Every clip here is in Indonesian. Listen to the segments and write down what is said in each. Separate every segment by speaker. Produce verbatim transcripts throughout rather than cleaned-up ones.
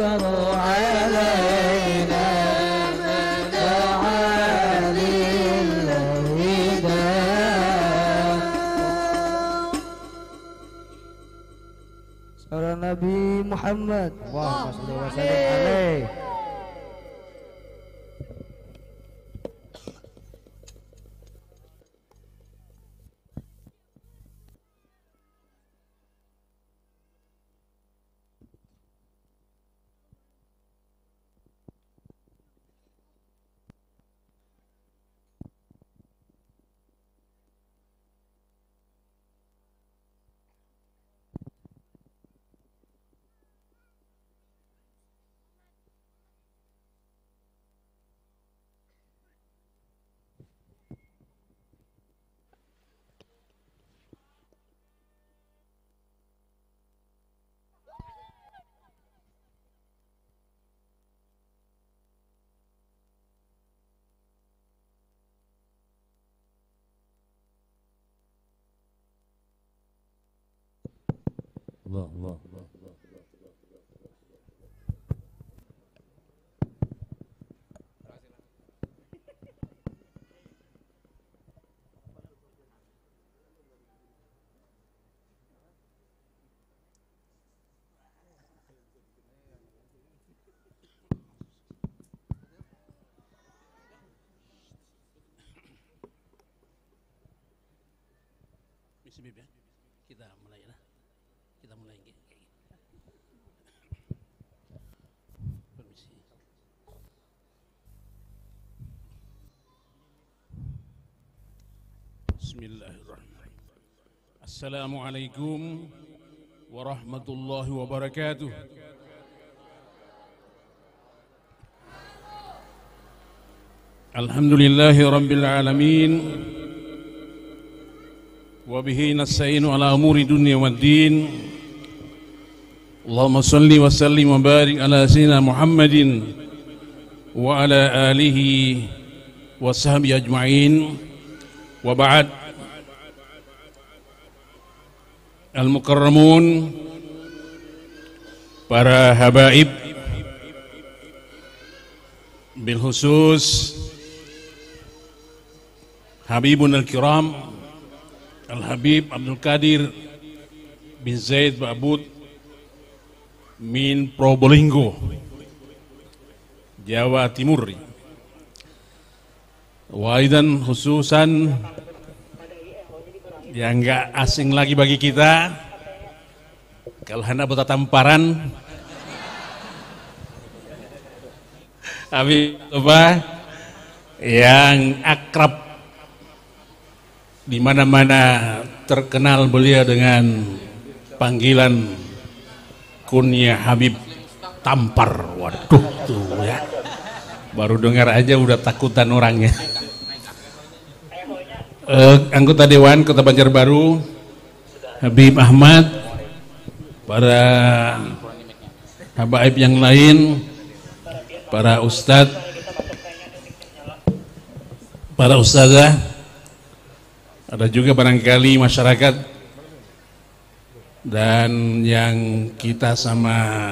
Speaker 1: علينا من دعا للهدى. Saudara Nabi Muhammad, Allahumma shalli wa sallim alaihi. Allah, Allah, Allah.
Speaker 2: Bismillah, kita mulai lah. Kita mulai. Permisi. Bismillahirrahmanirrahim. Assalamualaikum warahmatullahi wabarakatuh. Alhamdulillahi rabbil alamin. Wa bihi nasta'inu ala umuri dunya waddin. Allahumma salli wa sallim wa barik ala sayyidina Muhammadin wa ala alihi wa sahbihi ajma'in. Wa ba'd. Al-mukarramun, para habaib, bil khusus Habibun al-Kiram Al-Habib Abdul Qadir bin Zaid Ba'bud min Probolinggo, Jawa Timur. Waidan khususan yang enggak asing lagi bagi kita, kalau hendak buat tamparan Habib apa yang akrab di mana-mana terkenal beliau dengan panggilan kunyah Habib Tampar. Waduh tuh ya, baru dengar aja udah takutan orangnya. Uh, anggota Dewan Kota Banjarbaru Habib Ahmad, para habaib yang lain, para ustadz, para ustazah, ada juga barangkali masyarakat dan yang kita sama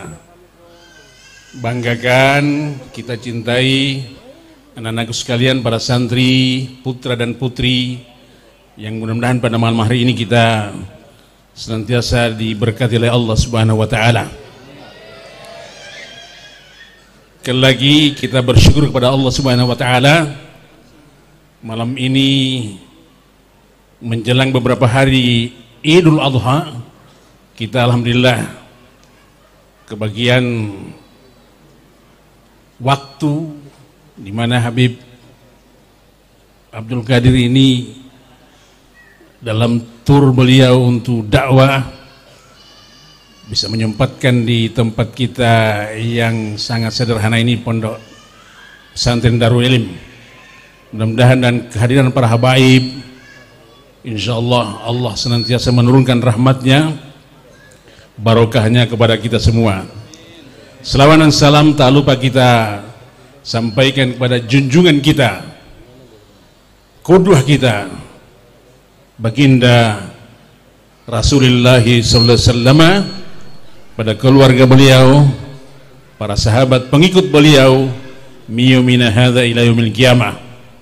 Speaker 2: banggakan, kita cintai, anak-anakku sekalian, para santri, putra dan putri, yang mudah-mudahan pada malam hari ini kita senantiasa diberkati oleh Allah Subhanahu wa taala. Sekali lagi kita bersyukur kepada Allah Subhanahu wa taala, malam ini menjelang beberapa hari Idul Adha, kita alhamdulillah kebagian waktu di mana Habib Abdul Qadir ini dalam tur beliau untuk dakwah bisa menyempatkan di tempat kita yang sangat sederhana ini, Pondok Pesantren Darul Ilm. Mudah-mudahan dan kehadiran para habaib, insyaallah Allah senantiasa menurunkan rahmatnya, barokahnya kepada kita semua. Selawat dan salam tak lupa kita sampaikan kepada junjungan kita, qudwah kita, baginda Rasulullah sallallahu alaihi wasallam, pada keluarga beliau, para sahabat pengikut beliau miyumina hadza ila yaumil qiyamah.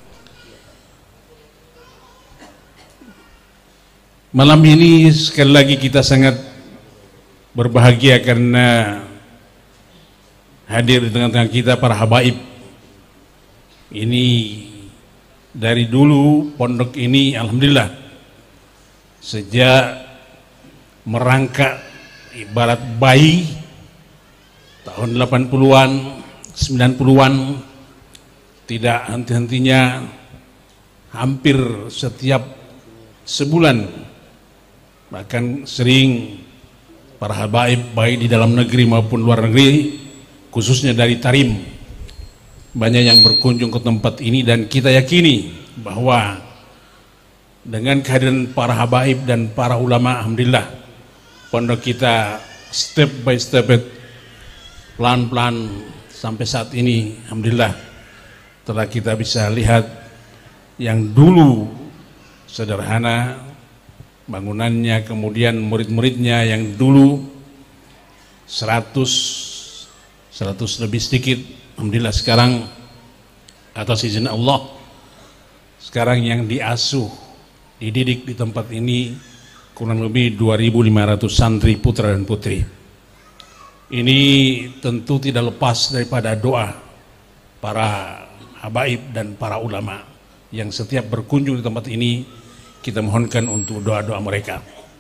Speaker 2: Malam ini sekali lagi kita sangat berbahagia karena hadir di tengah-tengah kita para habaib. Ini dari dulu pondok ini alhamdulillah sejak merangkak ibarat bayi tahun delapan puluhan, sembilan puluhan tidak henti-hentinya, hampir setiap sebulan, bahkan sering para habaib baik di dalam negeri maupun luar negeri, khususnya dari Tarim, banyak yang berkunjung ke tempat ini. Dan kita yakini bahwa dengan kehadiran para habaib dan para ulama, alhamdulillah pondok kita step by step, pelan-pelan sampai saat ini alhamdulillah telah kita bisa lihat yang dulu sederhana bangunannya, kemudian murid-muridnya yang dulu seratus seratus lebih sedikit, alhamdulillah sekarang atas izin Allah sekarang yang diasuh, dididik di tempat ini kurang lebih dua ribu lima ratus santri putra dan putri. Ini tentu tidak lepas daripada doa para habaib dan para ulama yang setiap berkunjung di tempat ini. Kita mohonkan untuk doa-doa mereka.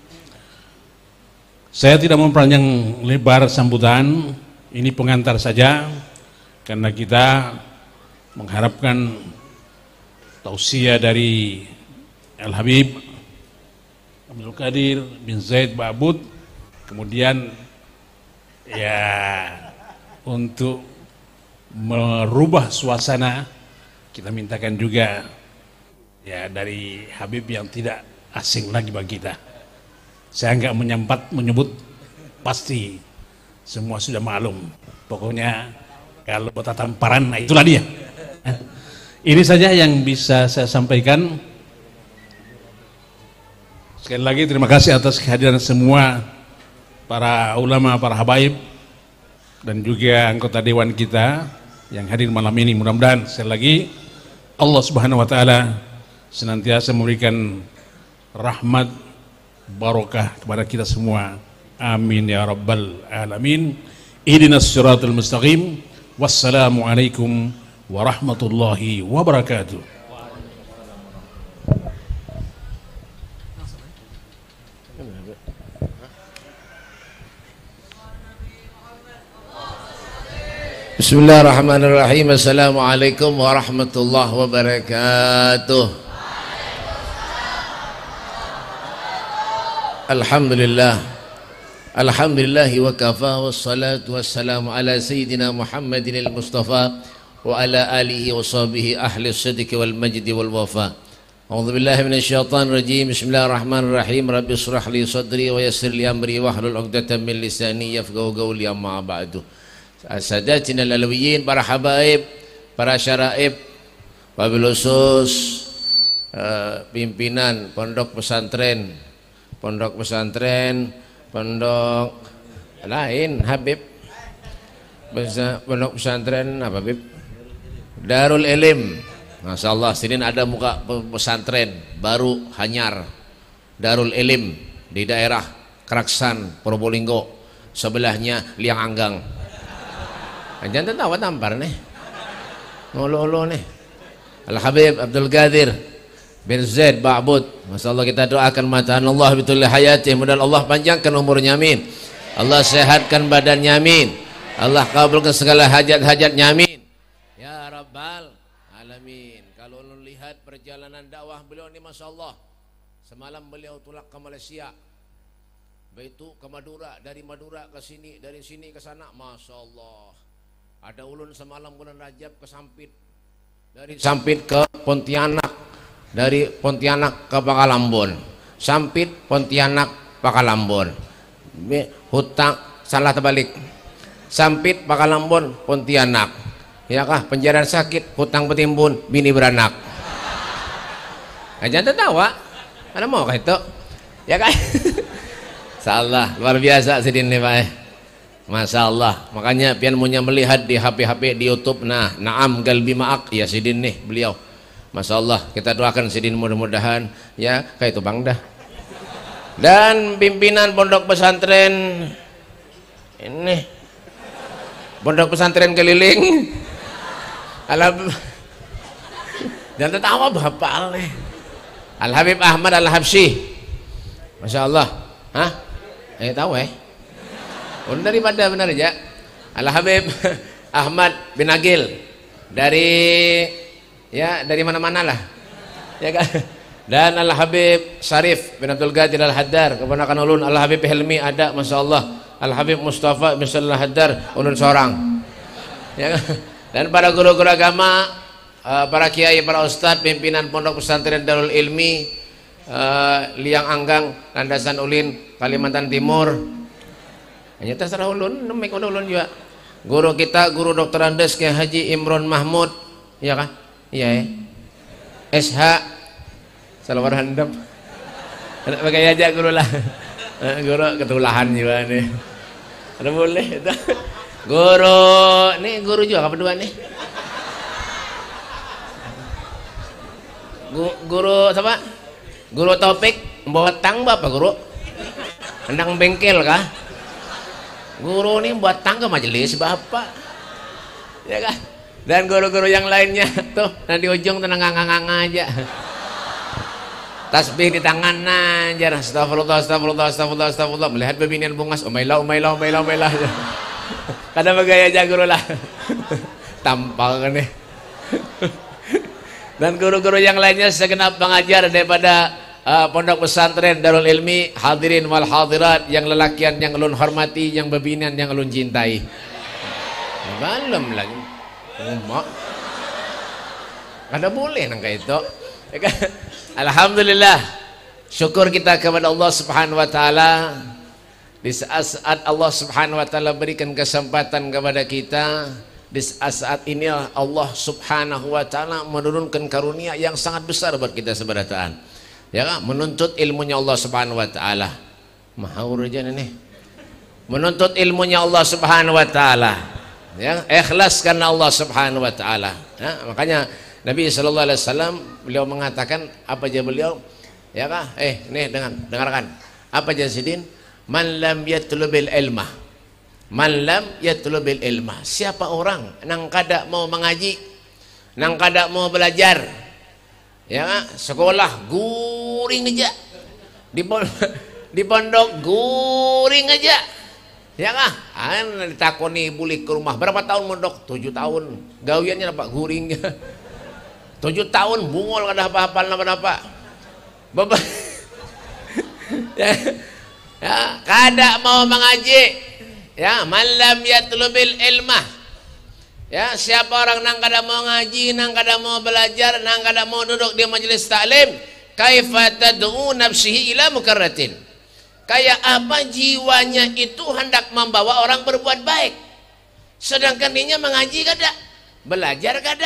Speaker 2: Saya tidak memperpanjang lebar sambutan, ini pengantar saja karena kita mengharapkan tausiah dari Al Habib Abdul Qadir bin Zaid Ba'bud, kemudian ya untuk merubah suasana kita mintakan juga ya dari Habib yang tidak asing lagi bagi kita. Saya enggak menyampat menyebut, pasti semua sudah maklum. Pokoknya kalau kota tamparan, nah itulah dia. Ini saja yang bisa saya sampaikan. Sekali lagi terima kasih atas kehadiran semua para ulama, para habaib dan juga anggota dewan kita yang hadir malam ini. Mudah-mudahan sekali lagi Allah Subhanahu wa taala senantiasa memberikan rahmat barokah kepada kita semua. Amin ya rabbal alamin. Ihdinas siratal mustaqim. Wassalamualaikum warahmatullahi wabarakatuh.
Speaker 3: Bismillahirrahmanirrahim. Assalamualaikum warahmatullahi wabarakatuh. Alhamdulillah, alhamdulillahi wa kafa, wassalatu wassalamu ala sayyidina Muhammadin al-Mustafa wa ala alihi wa sahbihi ahli sidqi wal majdi wal wafa. A'udzu billahi minasyaitonir rajim. Bismillahirrahmanirrahim. Rabbi shrah li sadri wa yassir li amri wahlul 'uqdatam min lisani yafqahu qawli, amma ba'du. Sadatina al-alawiyyin, para habaib, para syaraib, wabil khusus uh, pimpinan pondok pesantren, pondok pesantren, pondok lain Habib, pondok pesantren apa Habib? Darul Ilim. Masya Allah, sini ada muka pesantren baru Hanyar, Darul Ilim di daerah Keraksan, Probolinggo, sebelahnya Liang Anggang. Jangan tahu tampar nih, ngolo-ngolo nih. Al Habib Abdul Qadir bin Zaid Ba'bud, Masya Allah, kita doakan matahan Allah bitul hayatih, mudah Allah panjangkan umurnya, amin. Allah sehatkan badannya, amin. Allah kabulkan segala hajat-hajatnya, amin ya rabbal alamin. Kalau lu lihat perjalanan dakwah beliau ini, Masya Allah, semalam beliau tulak ke Malaysia, itu ke Madura, dari Madura ke sini, dari sini ke sana, Masya Allah. Ada ulun semalam bulan Rajab ke Sampit, dari Sampit ke Pontianak, dari Pontianak ke Pakalambon, Sampit, Pontianak, Pakalambon, hutang salah terbalik, Sampit, Pakalambon, Pontianak, ya kah? Penjara sakit, hutang petimbun, bini beranak. Nah, jangan tertawa, ada mau kah itu? Ya kan? Salah, luar biasa sedih nih Pak. Masya Allah. Makanya pian punya melihat di H P-H P di YouTube. Nah, naam galbi ma'ak ya Sidin nih beliau. Masya Allah, kita doakan Sidin mudah-mudahan ya kayak itu Bang dah. Dan pimpinan pondok pesantren ini, pondok pesantren keliling. Alam dan tertawa bapak nih. Al Habib Ahmad Al Habsyi. Masya Allah. Hah? Eh tahu eh? Udah daripada benar aja. Al Habib Ahmad bin Agil dari ya dari mana-mana lah. Ya kan? Dan Al Habib Syarif bin Abdul Qadir Al Haddar, keponakan ulun. Al Habib Helmi ada, Masya Allah. Al Habib Mustafa bin Al Haddar, ulun seorang. Ya kan? Dan para guru-guru agama, para kiai, para ustadz, pimpinan pondok pesantren Darul Ilmi, Liang Anggang, Landasan Ulin, Kalimantan Timur. Hanya terserah ulun, nemik ulun juga. Guru kita, guru dokter Andes Kiai Haji Imron Mahmud, iya kan? Iya ya. S H Salawar handap. Pakai aja guru lah. Guru ketulahan juga nih. Ada boleh itu. Guru, nih guru juga apa dua nih? Guru siapa? Guru Taufik bawa tang bapak guru. Hendang bengkel kah? Guru nih buat tang ke majelis bapak. Ya kan? Dan guru-guru yang lainnya tuh nanti ujung tenang ngang-ngang aja. Tasbih di tangan aja. Astagfirullah, astagfirullah, astagfirullah, astagfirullah. Melihat bebinian bungas, umailah, umailah, umailah, umailah. Kadang bergaya aja guru lah. Tampal kan nih. Dan guru-guru yang lainnya segenap pengajar daripada uh, pondok pesantren Darul Ilmi, hadirin wal hadirat, yang lelakian yang ulun hormati, yang bebinian yang ulun cintai. Belum lagi. Umak. Kada boleh nang kayak itu. Alhamdulillah, syukur kita kepada Allah Subhanahu wa taala di saat-saat Allah Subhanahu wa taala berikan kesempatan kepada kita. Di saat-saat ini Allah Subhanahu wa taala menurunkan karunia yang sangat besar buat kita seberataan. Ya kan? Menuntut ilmunya Allah Subhanahu wa taala. Mahaur aja nih. Menuntut ilmunya Allah Subhanahu wa taala. Ya, ikhlas karena Allah Subhanahu wa taala. Ya, makanya Nabi sallallahu alaihi wasallam beliau mengatakan apa aja beliau? Ya kah? Eh, nih dengar, dengarkan. Apa aja Sidin? Man lam yatlubil ilmah. Man lam yatlubil ilmah. Siapa orang nang kada mau mengaji, nang kada mau belajar. Ya kah? Sekolah guring aja. Di di pondok guring aja. Ya kah? An ditakoni bulik ke rumah berapa tahun mondok? Tujuh tahun. Gawiannya apa? Guring. Tujuh tahun bungol kada apa-apa apa-apa. Bapak ya, ya, kada mau mengaji. Ya, malam yatlubil ilmah. Ya, siapa orang nang kada mau ngaji, nang kada mau belajar, nang kada mau duduk di majelis taklim, kaifa tad'u nafsihi ila mukarratin. Kayak apa jiwanya itu hendak membawa orang berbuat baik. Sedangkan dia mengaji kada, belajar kada.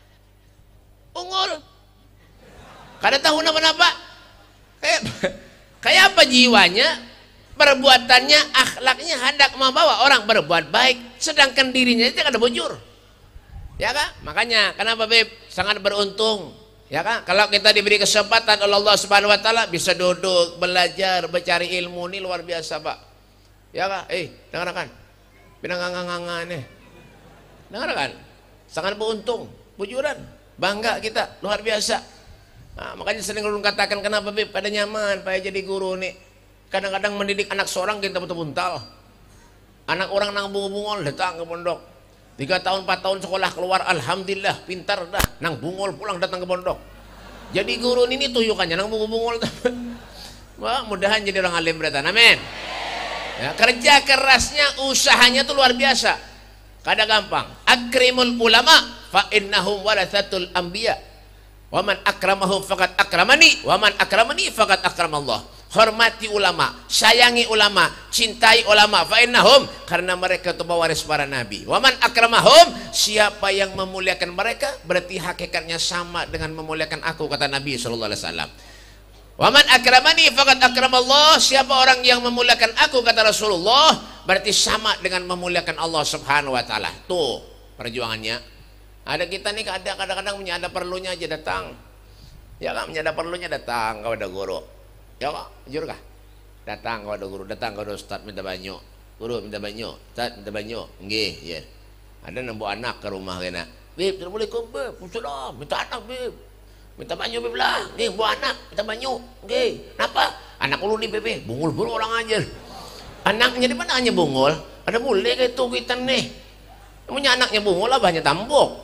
Speaker 3: Ungul. Kada tahu napa-napa. Kayak, kayak apa jiwanya, perbuatannya, akhlaknya hendak membawa orang berbuat baik, sedangkan dirinya itu kada bujur. Ya kan? Makanya kenapa Beb sangat beruntung. Ya kan? Kalau kita diberi kesempatan oleh Allah Subhanahu wa taala bisa duduk, belajar, mencari ilmu ini luar biasa, Pak. Ya kan? Eh, dengarkan. Pinangangangangan nih. Dengarkan. Sangat beruntung, bujuran. Bangga kita, luar biasa. Nah, makanya sering ulun katakan kenapa Beb pada nyaman pada jadi guru nih. Kadang-kadang mendidik anak seorang kita betul-betul. Anak orang nang bungol datang ke pondok. Tiga tahun, empat tahun sekolah keluar, alhamdulillah pintar dah. Nang bungol pulang datang ke pondok. Jadi guru ini tuyukannya nang bungol-bungol. Wah, mudahan jadi orang alim beratan. Amin. Ya, kerja kerasnya, usahanya tuh luar biasa. Kada gampang. Akrimul ulama fa innahum warathatul anbiya. Wa man akramahum faqad akramani, wa man akramani faqad akramallah. Hormati ulama, sayangi ulama, cintai ulama, fa innahum, karena mereka itu pewaris para nabi. Wa man akramahum, siapa yang memuliakan mereka berarti hakikatnya sama dengan memuliakan aku, kata Nabi sallallahu alaihi wasallam. Waman akramani faqad akramallah. Siapa orang yang memuliakan aku, kata Rasulullah, berarti sama dengan memuliakan Allah Subhanahu wa taala. Tuh perjuangannya. Ada kita nih kadang-kadang punya ada perlunya aja datang. Ya kan, punya ada perlunya datang kepada guru. Ya kok, jujur kah? Datang kepada guru, datang kepada ustaz minta banyu. Guru minta banyu, ustaz minta banyu. Nggih, ya. Ada nembo anak ke rumah kena. Bib, assalamualaikum bib. Sudah, minta anak bib. Minta banyu bib lah. Nih, buah anak, minta banyu. Nggih. Kenapa? Anak ulu nih bebe, bungul-bungul orang aja. Anaknya di mana hanya bungul? Ada boleh kayak itu kita nih. Punya anaknya bungul lah banyak tambok.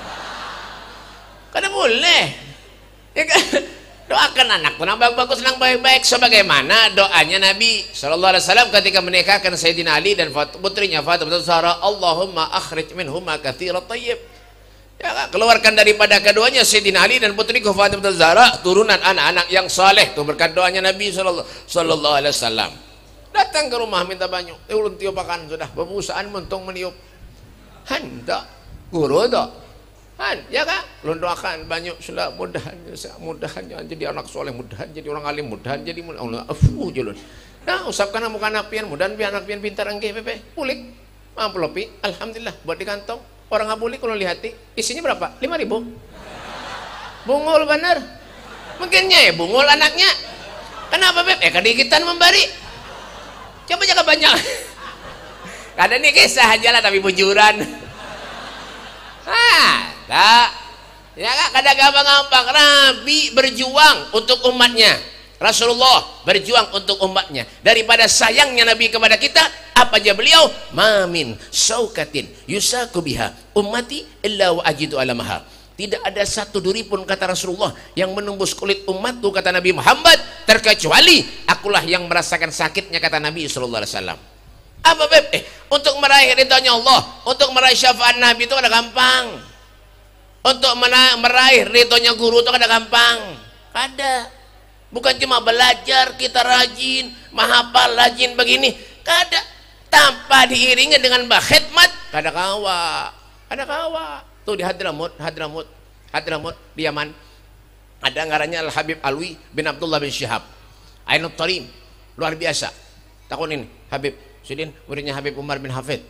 Speaker 3: Kada boleh. Ya kan? Doakan anak pun yang bagus-bagus, yang baik-baik sebagaimana doanya Nabi sallallahu alaihi wasallam ketika menikahkan Sayyidina Ali dan putrinya Fatimah Zahra, Allahumma akhrij minhuma katsiran thayyib. Ya kan? Keluarkan daripada keduanya Sayyidina Ali dan putriku Fatimah Zahra turunan anak-anak yang saleh. Itu berkat doanya Nabi sallallahu alaihi wasallam. Datang ke rumah minta banyu. Ulun tiupakan sudah bebusan mentung meniup. Hendak guru dak. Han, ya kak, lu doakan banyak sudah mudahan, mudahan jadi anak soleh, mudahan jadi orang alim, mudahan jadi Allah, afu jalur. Nah, usapkan muka anak pian, mudahan biar anak pian pintar angge pepe, pulik, amplopi, alhamdulillah, buat di kantong. Orang ngabulik kalau lihati, isinya berapa? Lima ribu. Bungul bener, mungkinnya ya bungul anaknya. Kenapa beb? Eh kedikitan memberi. Coba jaga banyak. Kadang nih kisah aja lah tapi bujuran. Ah, tak. Ya kan, kadang gampang-gampang. Nabi berjuang untuk umatnya. Rasulullah berjuang untuk umatnya. Daripada sayangnya Nabi kepada kita, apa aja beliau? Mamin saukatin yusaku biha ummati illa wa ajidu alamaha. Tidak ada satu duri pun, kata Rasulullah, yang menembus kulit umatku, kata Nabi Muhammad, terkecuali akulah yang merasakan sakitnya, kata Nabi sallallahu alaihi wasallam. Apa beb? Eh, untuk meraih ridhonya Allah, untuk meraih syafaat Nabi itu ada gampang. Untuk meraih ridhonya guru itu ada gampang. Kada. Bukan cuma belajar kita rajin, mahafal rajin begini. Kada. Tanpa diiringi dengan khidmat, kada kawa. Kada kawa. Tuh di Hadramut, Hadramut, Hadramut di Yaman. Ada ngarannya Al Habib Alwi bin Abdullah bin Syihab. Ainut Tarim. Luar biasa. Takun ini, Habib Sudin, muridnya Habib Umar bin Hafid.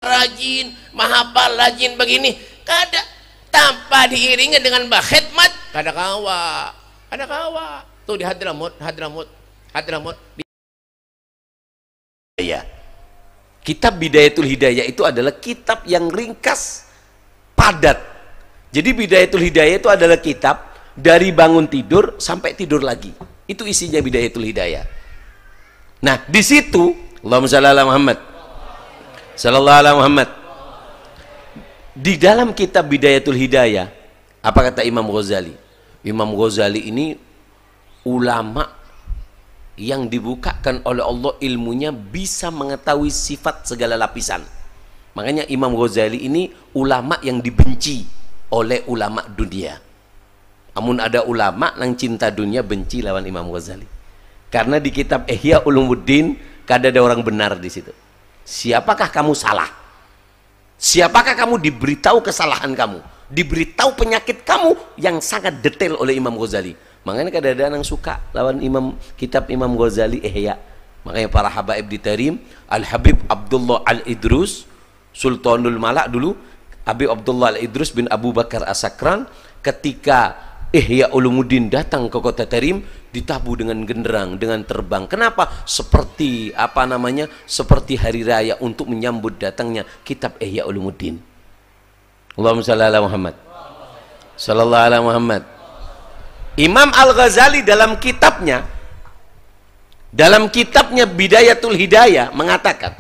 Speaker 3: rajin, mahapal, rajin begini. Kada tanpa diiringi dengan khidmat, kada kawa, kada kawa. Tuh di Hadramut, Hadramut, Hadramut.
Speaker 4: Ya. Kitab Bidayatul Hidayah itu adalah kitab yang ringkas, padat. Jadi Bidayatul Hidayah itu adalah kitab dari bangun tidur sampai tidur lagi. Itu isinya Bidayatul Hidayah. Nah, di situ Allahumma shalli ala Muhammad. Sallallahu alaihi Muhammad. Di dalam kitab Bidayatul Hidayah, apa kata Imam Ghazali? Imam Ghazali ini ulama yang dibukakan oleh Allah ilmunya bisa mengetahui sifat segala lapisan. Makanya Imam Ghazali ini ulama yang dibenci oleh ulama dunia. Namun ada ulama yang cinta dunia benci lawan Imam Ghazali. Karena di kitab Ihya Ulumuddin kada ada orang benar di situ. Siapakah kamu salah? Siapakah kamu diberitahu kesalahan kamu? Diberitahu penyakit kamu yang sangat detail oleh Imam Ghazali. Makanya kadang-kadang yang suka lawan Imam kitab Imam Ghazali Ihya. Makanya para habaib ditarim, Al Habib Abdullah Al Idrus, Sultanul Malak dulu, Habib Abdullah Al Idrus bin Abu Bakar As-Sakran, ketika Ihya Ulumuddin datang ke kota Tarim, ditabu dengan genderang, dengan terbang. Kenapa? Seperti apa namanya? Seperti hari raya untuk menyambut datangnya kitab Ihya Ulumuddin. Allahumma shalli ala Muhammad. Sallallahu alaihi Muhammad. Imam Al-Ghazali dalam kitabnya dalam kitabnya Bidayatul Hidayah mengatakan,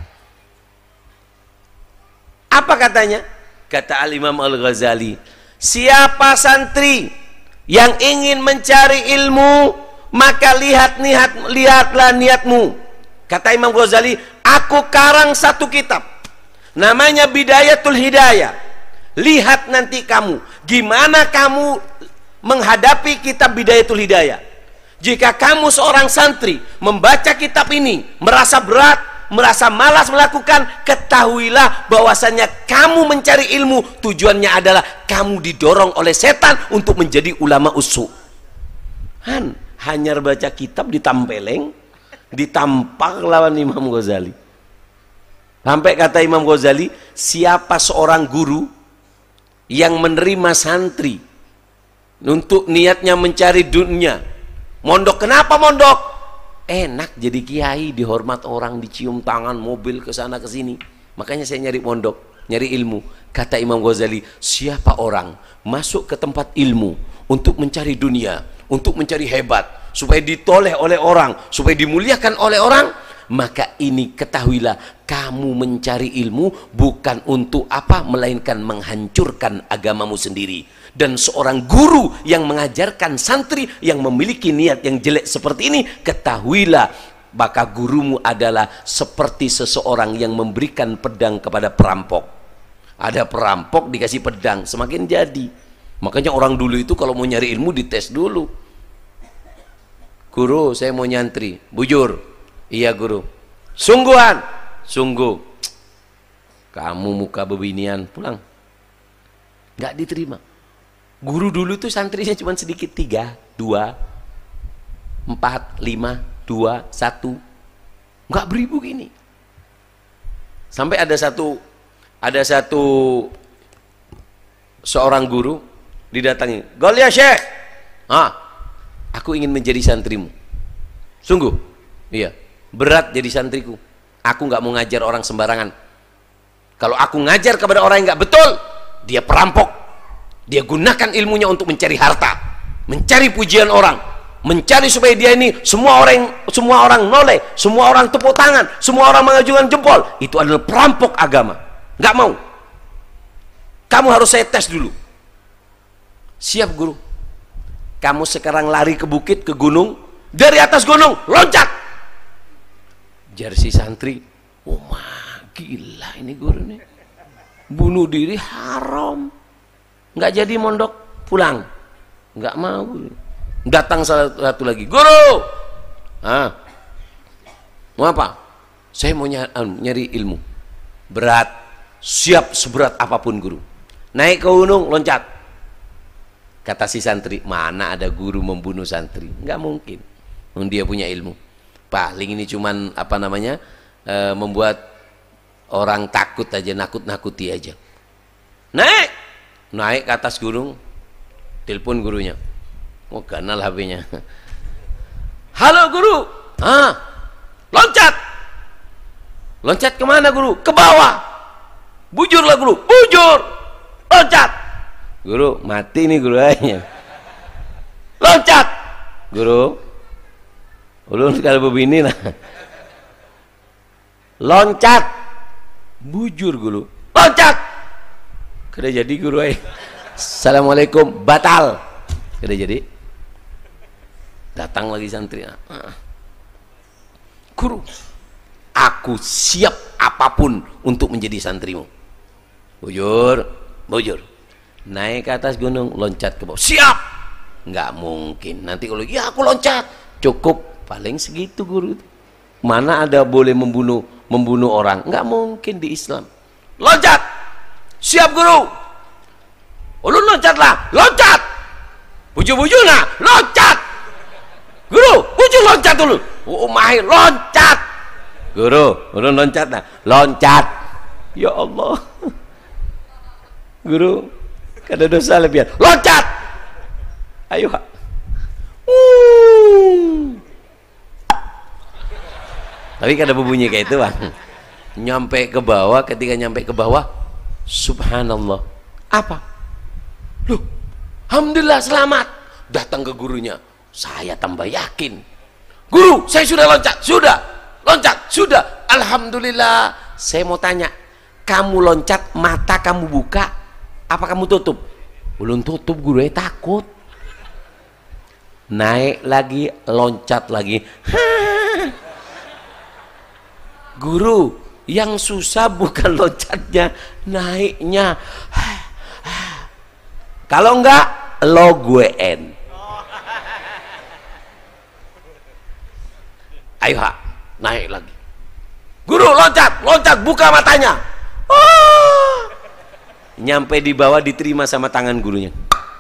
Speaker 4: apa katanya? Kata Al-Imam Al-Ghazali, siapa santri yang ingin mencari ilmu, maka lihat niat lihatlah niatmu. Kata Imam Ghazali, aku karang satu kitab namanya Bidayatul Hidayah. Lihat nanti kamu gimana kamu menghadapi kitab Bidayatul Hidayah. Jika kamu seorang santri membaca kitab ini merasa berat, merasa malas melakukan, ketahuilah bahwasanya kamu mencari ilmu tujuannya adalah kamu didorong oleh setan untuk menjadi ulama usuk. Han, hanya baca kitab ditampeleng, ditampak lawan Imam Ghazali. Sampai kata Imam Ghazali, siapa seorang guru yang menerima santri untuk niatnya mencari dunia, mondok. Kenapa mondok? Enak jadi kiai, dihormat orang, dicium tangan, mobil ke sana ke sini. Makanya saya nyari mondok, nyari ilmu. Kata Imam Ghazali, siapa orang masuk ke tempat ilmu untuk mencari dunia, untuk mencari hebat, supaya ditoleh oleh orang, supaya dimuliakan oleh orang, maka ini ketahuilah kamu mencari ilmu bukan untuk apa, melainkan menghancurkan agamamu sendiri. Dan seorang guru yang mengajarkan santri yang memiliki niat yang jelek seperti ini, ketahuilah maka gurumu adalah seperti seseorang yang memberikan pedang kepada perampok. Ada perampok dikasih pedang, semakin jadi. Makanya orang dulu itu kalau mau nyari ilmu dites dulu. Guru, saya mau nyantri. Bujur. Iya guru. Sungguhan. Sungguh. Kamu muka bebinian, pulang. Nggak diterima. Guru dulu tuh santrinya cuma sedikit, tiga, dua, empat, lima, dua, satu, nggak beribu gini. Sampai ada satu, ada satu seorang guru didatangi, gol ya Syekh, ah, aku ingin menjadi santrimu. Sungguh, iya, berat jadi santriku. Aku nggak mau ngajar orang sembarangan. Kalau aku ngajar kepada orang yang nggak betul, dia perampok. Dia gunakan ilmunya untuk mencari harta, mencari pujian orang, mencari supaya dia ini semua orang semua orang noleh, semua orang tepuk tangan, semua orang mengajukan jempol. Itu adalah perampok agama. Nggak mau. Kamu harus saya tes dulu. Siap guru. Kamu sekarang lari ke bukit, ke gunung, dari atas gunung loncat. Jar si santri, oh mah gila ini guru nih, bunuh diri haram. Nggak jadi mondok, pulang. Nggak mau. Datang salah satu lagi, guru, ah, mau apa? Saya mau nyari, nyari ilmu. Berat, siap seberat apapun guru. Naik ke gunung, loncat. Kata si santri, mana ada guru membunuh santri? Nggak mungkin. Dia punya ilmu. Paling ini cuman apa namanya, e, membuat orang takut aja, nakut-nakuti aja. Naik, naik ke atas gunung, telepon gurunya. Oh, kenal H P-nya. Halo guru, ah, loncat, loncat kemana guru? Ke bawah. Bujurlah guru, bujur, loncat. Guru, mati nih guru aja. Loncat, guru. Ulun sekali begini lah. Loncat, bujur guru, loncat. Kena jadi guru aja. Assalamualaikum, batal. Kena jadi. Datang lagi santri. Guru, aku siap apapun untuk menjadi santrimu. Bujur, bujur. Naik ke atas gunung, loncat ke bawah. Siap. Nggak mungkin. Nanti kalau ya aku loncat, cukup paling segitu guru. Mana ada boleh membunuh membunuh orang? Nggak mungkin di Islam. Loncat. Siap guru. Ulun loncatlah, loncat. Bujur-bujur nah, loncat. Guru, bujur loncat dulu. Oh, mahir loncat. Guru, ulun loncat nah, loncat. Ya Allah. Guru, kada dosa lebihan. Loncat. Ayo. Uh. Tapi kada berbunyi kayak itu, Bang. Nyampe ke bawah, ketika nyampe ke bawah, subhanallah. Apa? Loh, alhamdulillah selamat. Datang ke gurunya. Saya tambah yakin. Guru, saya sudah loncat. Sudah. Loncat. Sudah. Alhamdulillah. Saya mau tanya, kamu loncat, mata kamu buka, apa kamu tutup? Belum tutup, guru ya takut. Naik lagi, loncat lagi. Guru, yang susah bukan loncatnya, naiknya. Kalau enggak, lo gue en. Ayo ha, naik lagi. Guru loncat, loncat, buka matanya. Oh. Nyampe di bawah diterima sama tangan gurunya.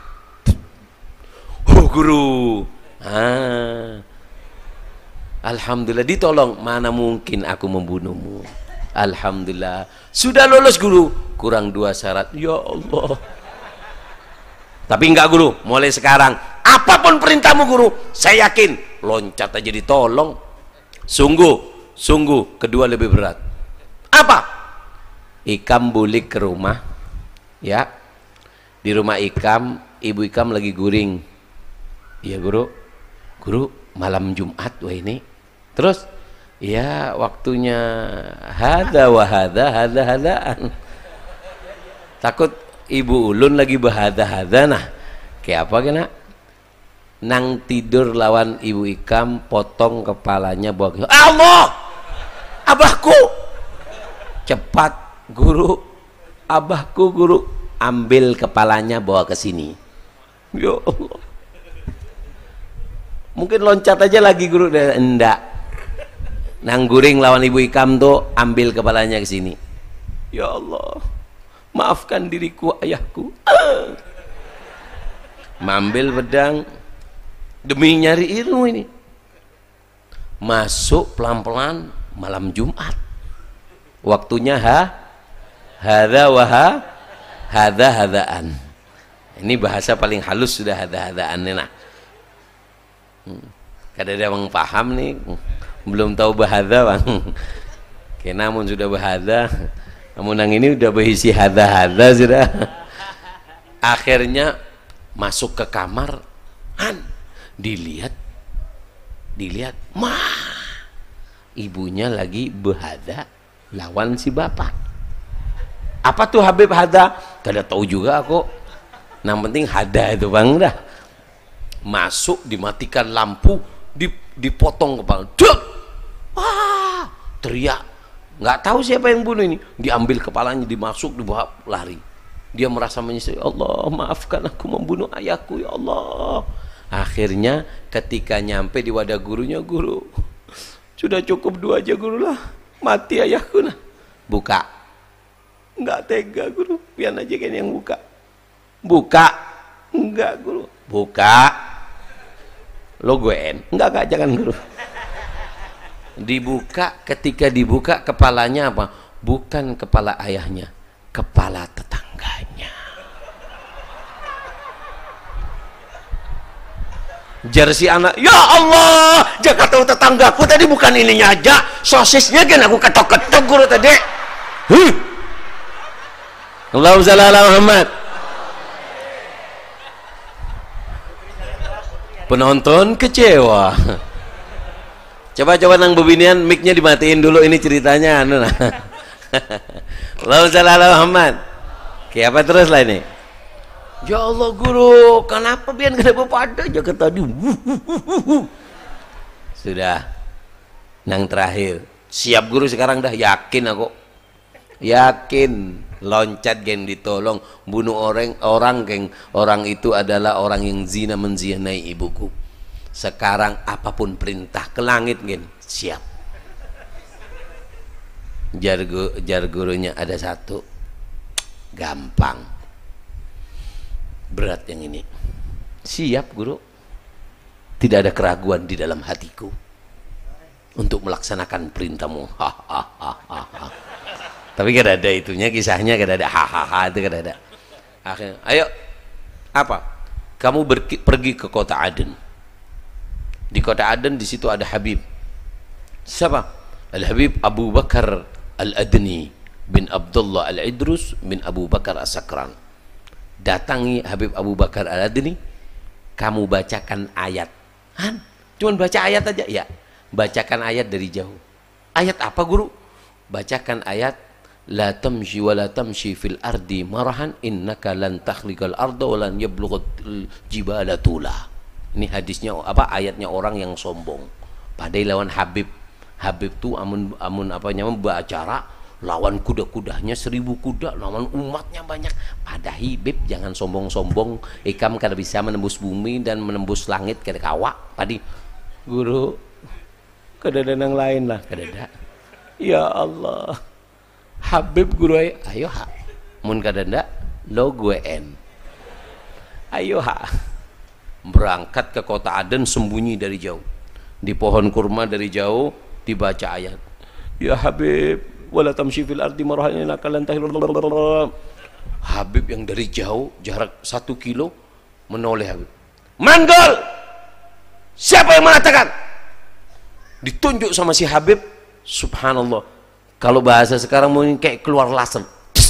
Speaker 4: Oh guru, ah, alhamdulillah ditolong. Mana mungkin aku membunuhmu. Alhamdulillah sudah lulus guru. Kurang dua syarat. Ya Allah. Tapi enggak guru. Mulai sekarang apapun perintahmu guru, saya yakin. Loncat aja ditolong. Sungguh, sungguh kedua lebih berat. Apa? Ikam bulik ke rumah, ya. Di rumah Ikam, ibu Ikam lagi guring. Iya guru, guru malam Jumat wah ini. Terus, ya waktunya hada wahada hada hadaan. Takut ibu ulun lagi berhada-hada nah. Kayak apa kena? Nang tidur lawan ibu Ikam, potong kepalanya bawa ke Allah. Abahku. Cepat guru. Abahku guru, ambil kepalanya bawa ke sini. Ya Allah. Mungkin loncat aja lagi guru. Enggak. Nang guring lawan ibu Ikam tuh, ambil kepalanya ke sini. Ya Allah. Maafkan diriku ayahku. Ah. Mambil pedang demi nyari ilmu ini. Masuk pelan-pelan malam Jumat. Waktunya ha hadza wa ha hadza hadaan. Ini bahasa paling halus sudah hadza-hadaan nah. Hmm. Kada ada yang paham nih. Belum tahu bahasa Bang. Oke, namun sudah bahasa. Namun yang ini udah berisi hadza-hadza sudah. Akhirnya masuk ke kamar, an dilihat dilihat mah ibunya lagi berhada lawan si bapak. Apa tuh Habib hada? Tidak tahu juga aku. Yang penting hada itu Bang dah. Masuk, dimatikan lampu, dipotong kepala. Duk! Wah, teriak. Nggak tahu siapa yang bunuh ini. Diambil kepalanya, dimasuk, dibawa lari. Dia merasa menyesal. Allah, maafkan aku membunuh ayahku ya Allah. Akhirnya ketika nyampe di wadah gurunya, guru, sudah cukup dua aja guru lah, mati ayahku nah. Buka. Nggak tega guru, biar aja kan yang buka. Buka. Enggak guru. Buka. Lo gue en. Enggak, enggak, jangan guru. Dibuka, ketika dibuka kepalanya apa? bukan kepala ayahnya, kepala tetangganya. Jar si anak, ya Allah, jaga tahu tetanggaku tadi bukan ininya aja, sosisnya kan aku ketok-ketok guru tadi. Huh. Allahumma shalli ala Muhammad. Penonton kecewa. Coba-coba nang bebinian, mic-nya dimatiin dulu, ini ceritanya anu nah. Allahumma shalli ala Muhammad. Kayak apa terus lah ini? Ya Allah guru, kenapa biar kenapa pada jaga tadi? Sudah, nang terakhir. Siap guru sekarang dah, yakin aku. Yakin, loncat geng ditolong, bunuh orang orang geng orang itu adalah orang yang zina menzinai ibuku. Sekarang apapun perintah ke langit geng, siap. Jar, jar gurunya ada satu, gampang. Berat yang ini. Siap guru. Tidak ada keraguan di dalam hatiku untuk melaksanakan perintahmu. Hahaha. Tapi gak ada itunya, kisahnya gak ada hahaha itu gak ada. Akhirnya, ayo apa? Kamu pergi ke kota Aden. Di kota Aden di situ ada Habib. Siapa? Al Habib Abu Bakar Al Adni bin Abdullah Al Idrus bin Abu Bakar As-Sakran. Datangi Habib Abu Bakar Al-Adni, kamu bacakan ayat. Han, cuman baca ayat aja ya. Bacakan ayat dari jauh. Ayat apa guru? Bacakan ayat la tamshi wa la tamshi fil ardi marahan innaka lan takhliqal arda wa lan yablughal jibala tula. Ini hadisnya apa, ayatnya orang yang sombong. Padai lawan Habib. Habib tuh amun amun apa namanya acara lawan kuda-kudanya seribu kuda, lawan umatnya banyak. Pada Habib jangan sombong-sombong, ikam kada bisa menembus bumi dan menembus langit kada kawak. Padi guru kada ada yang lain lah, kada ada. Ya Allah, Habib guru ay, ayo ha, mun kada ada lo gue en, ayo ha. Berangkat ke kota Aden, sembunyi dari jauh di pohon kurma, dari jauh dibaca ayat. Ya Habib wala tamshi fil ardi marahan innaka lan tahil. Habib yang dari jauh jarak satu kilo menoleh Habib. Manggol, siapa yang mengatakan? Ditunjuk sama si Habib. Subhanallah, kalau bahasa sekarang mungkin kayak keluar laser.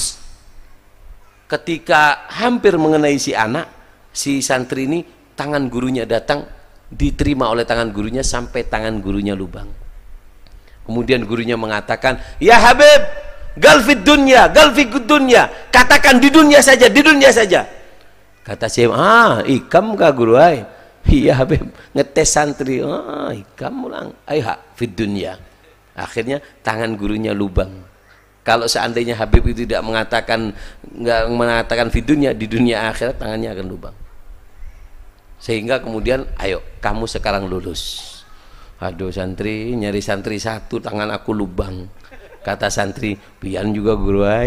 Speaker 4: Ketika hampir mengenai si anak, si santri ini, tangan gurunya datang, diterima oleh tangan gurunya sampai tangan gurunya lubang. Kemudian gurunya mengatakan, ya Habib, galfid dunya, galfid dunya, katakan di dunia saja, di dunia saja. Kata si ah ikam kah guru ay? Iya Habib, ngetes santri. Ah ikam ulang, ay ha fid dunya. Akhirnya tangan gurunya lubang. Kalau seandainya Habib itu tidak mengatakan, nggak mengatakan fid dunya, di dunia akhirat tangannya akan lubang. Sehingga kemudian, ayo kamu sekarang lulus. Aduh santri, nyari santri satu, tangan aku lubang. Kata santri, pian juga guru ay.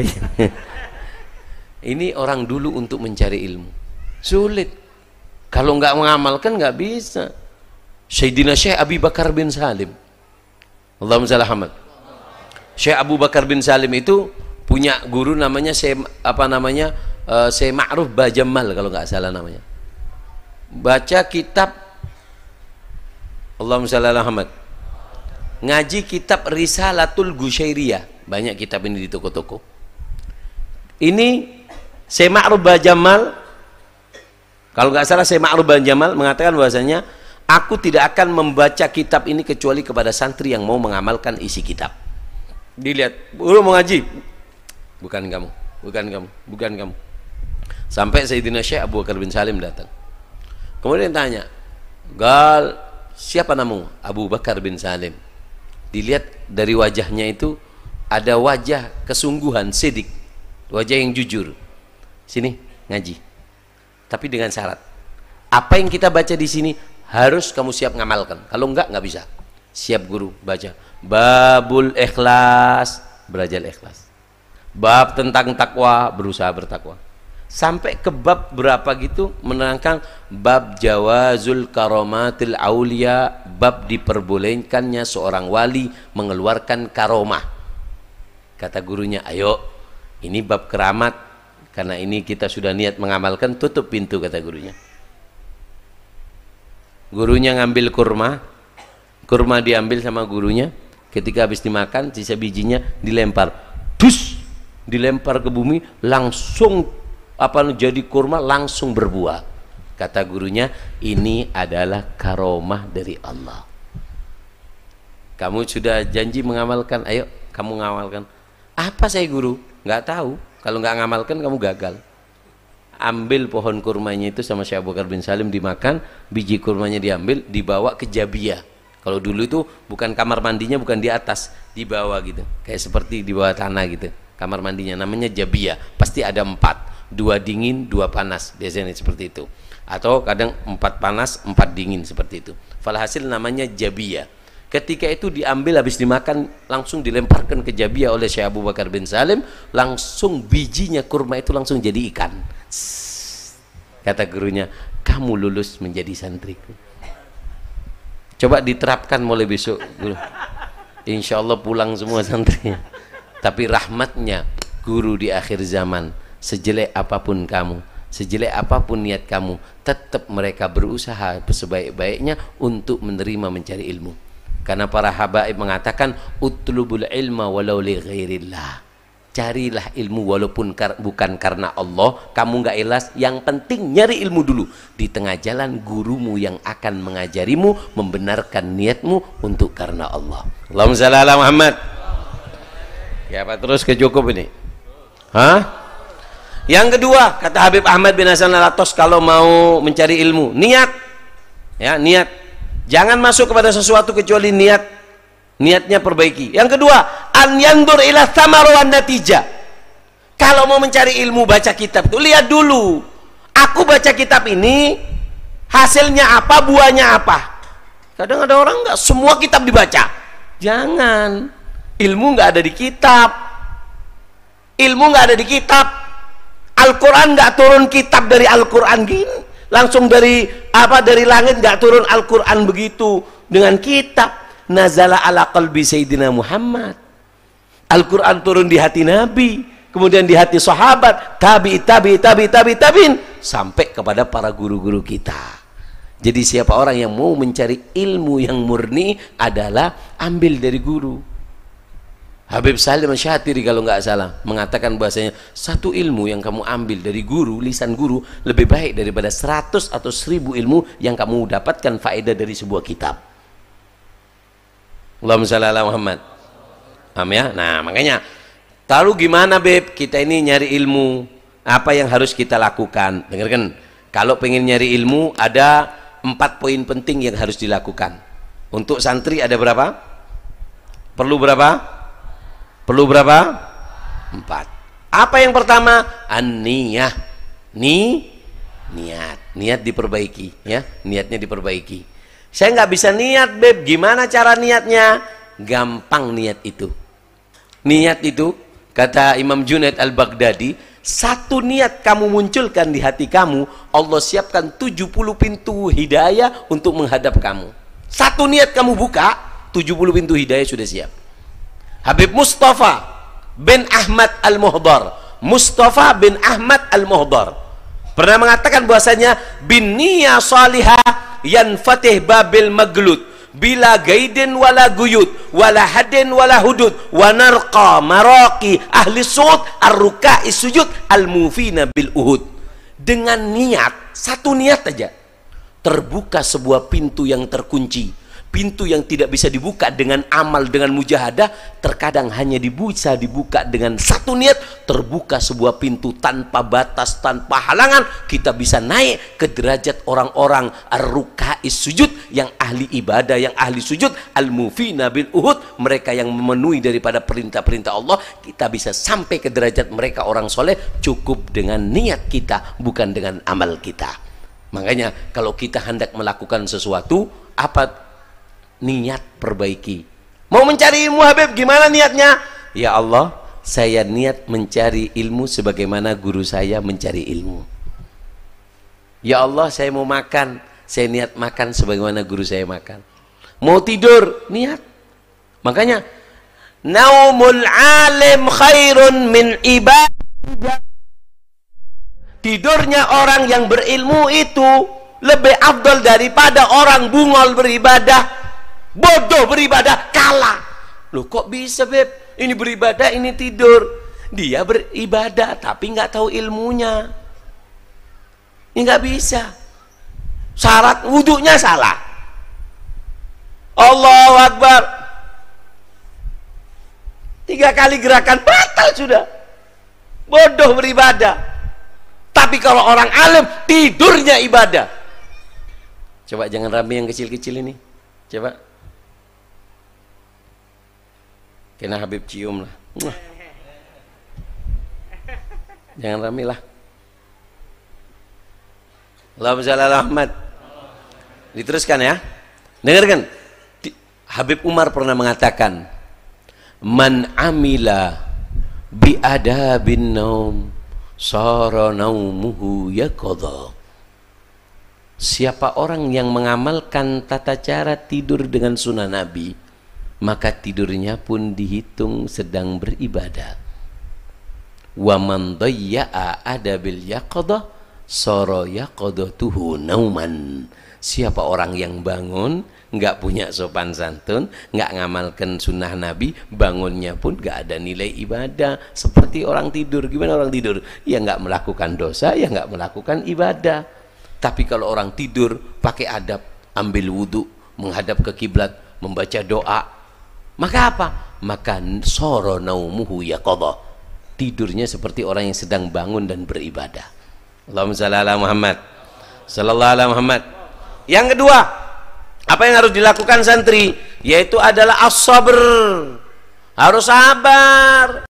Speaker 4: Ini orang dulu untuk mencari ilmu sulit. Kalau nggak mengamalkan nggak bisa. Sayyidina Syekh Abu Bakar bin Salim, Allahumma shalli Muhammad. Syekh Abu Bakar bin Salim itu punya guru namanya Syekh apa namanya uh, Syekh Ma'ruf Bajamal kalau nggak salah namanya. Baca kitab Allahumma shalli ala Muhammad. Ngaji kitab Risalatul Gusyairiyah. Banyak kitab ini di toko-toko. Ini Syekh Ma'ruf Bajamal, kalau nggak salah Syekh Ma'ruf Bajamal mengatakan bahwasanya aku tidak akan membaca kitab ini kecuali kepada santri yang mau mengamalkan isi kitab. Dilihat, lu mau ngaji? Bukan kamu, bukan kamu, bukan kamu. Sampai Sayyidina Syekh Abu Bakar bin Salim datang. Kemudian tanya, gal siapa namamu? Abu Bakar bin Salim. Dilihat dari wajahnya itu ada wajah kesungguhan, sidik, wajah yang jujur. Sini ngaji, tapi dengan syarat apa yang kita baca di sini harus kamu siap ngamalkan. Kalau enggak nggak bisa. Siap guru baca babul ikhlas, belajar ikhlas. Bab tentang takwa, berusaha bertakwa. Sampai ke bab berapa gitu menerangkan bab jawazul karomatil aulia, bab diperbolehkannya seorang wali mengeluarkan karomah. Kata gurunya, ayo, ini bab keramat, karena ini kita sudah niat mengamalkan, tutup pintu, kata gurunya. Gurunya ngambil kurma, kurma diambil sama gurunya, ketika habis dimakan, sisa bijinya dilempar, dus, dilempar ke bumi, langsung apa jadi kurma, langsung berbuah. Kata gurunya, ini adalah karomah dari Allah. Kamu sudah janji mengamalkan, ayo kamu ngamalkan. Apa saya guru? Nggak tahu. Kalau nggak ngamalkan kamu gagal. Ambil pohon kurmanya itu sama Syekh Abu Bakar bin Salim, dimakan, biji kurmanya diambil, dibawa ke Jabiyah. Kalau dulu itu bukan kamar mandinya, bukan di atas, di bawah gitu, kayak seperti di bawah tanah gitu. Kamar mandinya namanya Jabiyah. Pasti ada empat, dua dingin, dua panas, biasanya seperti itu. Atau kadang empat panas, empat dingin, seperti itu. Falhasil namanya Jabiyah. Ketika itu diambil, habis dimakan, langsung dilemparkan ke Jabiyah oleh Syekh Abu Bakar bin Salim, langsung bijinya kurma itu langsung jadi ikan. Kata gurunya, kamu lulus menjadi santriku. Coba diterapkan mulai besok, guru. Insya Allah pulang semua santri. Tapi rahmatnya guru di akhir zaman, sejelek apapun kamu, sejelek apapun niat kamu, tetap mereka berusaha sebaik-baiknya untuk menerima mencari ilmu. Karena para habaib mengatakan, utlubul ilma walau li ghairillah. Carilah ilmu walaupun kar bukan karena Allah, kamu nggak ikhlas, yang penting nyari ilmu dulu. Di tengah jalan gurumu yang akan mengajarimu membenarkan niatmu untuk karena Allah. Allahumma shalli ala Muhammad. Ya, apa terus ke cukup ini? Hah? Yang kedua, kata Habib Ahmad bin Hasan Al-Attas, kalau mau mencari ilmu, niat. Ya, niat. Jangan masuk kepada sesuatu kecuali niat. Niatnya perbaiki. Yang kedua, an yandur ila thamar wan natijah. Kalau mau mencari ilmu, baca kitab itu lihat dulu. Aku baca kitab ini hasilnya apa, buahnya apa. Kadang ada orang nggak semua kitab dibaca. Jangan. Ilmu nggak ada di kitab. Ilmu nggak ada di kitab. Al-Quran nggak turun kitab dari Al-Quran gini. Langsung dari apa, dari langit nggak turun Al-Quran begitu dengan kitab. Nazala ala qalbi Sayyidina Muhammad. Al-Quran turun di hati Nabi, kemudian di hati sahabat, tabi tabi tabi tabi tabin, sampai kepada para guru-guru kita. Jadi siapa orang yang mau mencari ilmu yang murni adalah ambil dari guru. Habib Salim Syatiri kalau nggak salah mengatakan bahasanya, satu ilmu yang kamu ambil dari guru, lisan guru, lebih baik daripada seratus atau seribu ilmu yang kamu dapatkan faedah dari sebuah kitab. Allahumma shalli ala Muhammad. Amin ya. Nah makanya, lalu gimana Beb kita ini nyari ilmu, apa yang harus kita lakukan? Dengarkan, kalau pengen nyari ilmu ada empat poin penting yang harus dilakukan. Untuk santri ada berapa? Perlu berapa? Perlu berapa? Empat. Apa yang pertama? An-niyah. Ni, niat. Niat diperbaiki, ya. Niatnya diperbaiki. Saya nggak bisa niat, Beb. Gimana cara niatnya? Gampang niat itu. Niat itu, kata Imam Junaid Al-Baghdadi, satu niat kamu munculkan di hati kamu, Allah siapkan tujuh puluh pintu hidayah untuk menghadap kamu. Satu niat kamu buka, tujuh puluh pintu hidayah sudah siap. Habib Mustafa bin Ahmad Al-Muhdar, Mustafa bin Ahmad Al-Muhdar pernah mengatakan bahwasanya, bin niyah salihah yanfatih babil maglud bila gaidin wala guyud wala hadin wala hudud wa narqa maraqi ahli suud ar-ruka'i sujud al-mufina bil uhud. Dengan niat, satu niat aja, terbuka sebuah pintu yang terkunci. Pintu yang tidak bisa dibuka dengan amal, dengan mujahadah, terkadang hanya bisa dibuka dengan satu niat. Terbuka sebuah pintu tanpa batas, tanpa halangan. Kita bisa naik ke derajat orang-orang ar-ruka'is sujud, yang ahli ibadah, yang ahli sujud, al-mufina bil uhud, mereka yang memenuhi daripada perintah-perintah Allah. Kita bisa sampai ke derajat mereka orang soleh cukup dengan niat kita, bukan dengan amal kita. Makanya kalau kita hendak melakukan sesuatu, apa niat perbaiki. Mau mencari ilmu Habib, gimana niatnya? Ya Allah, saya niat mencari ilmu sebagaimana guru saya mencari ilmu. Ya Allah, saya mau makan, saya niat makan sebagaimana guru saya makan. Mau tidur, niat. Makanya naumul alim khairun min ibadah. Tidurnya orang yang berilmu itu lebih afdal daripada orang bungol beribadah, bodoh beribadah, kalah. Loh kok bisa Beb? Ini beribadah, ini tidur. Dia beribadah tapi nggak tahu ilmunya. Ini nggak bisa. Syarat wudhunya salah. Allahu Akbar. Tiga kali gerakan batal sudah. Bodoh beribadah. Tapi kalau orang alim tidurnya ibadah. Coba jangan rame yang kecil-kecil ini. Coba. Kena Habib cium lah. Jangan rame lah. Allahumma shalli ala Muhammad. Diteruskan ya. Dengarkan. Habib Umar pernah mengatakan, man amila bi adabin naum sara naumuhu yaqadha. Siapa orang yang mengamalkan tata cara tidur dengan sunnah Nabi, maka tidurnya pun dihitung sedang beribadah. Wa man dayya'a adabil yaqadha sara yaqadatuhu nauman. Siapa orang yang bangun nggak punya sopan santun, nggak ngamalkan sunnah Nabi, bangunnya pun nggak ada nilai ibadah. Seperti orang tidur. Gimana orang tidur? Ya nggak melakukan dosa, ya nggak melakukan ibadah. Tapi kalau orang tidur pakai adab, ambil wudhu, menghadap ke kiblat, membaca doa, maka apa? Maka soro naumuhu yaqadha. Tidurnya seperti orang yang sedang bangun dan beribadah. Allahumma shalli ala Muhammad. Sallallahu ala Muhammad. Yang kedua, apa yang harus dilakukan santri? Yaitu adalah as-sabr. Harus sabar.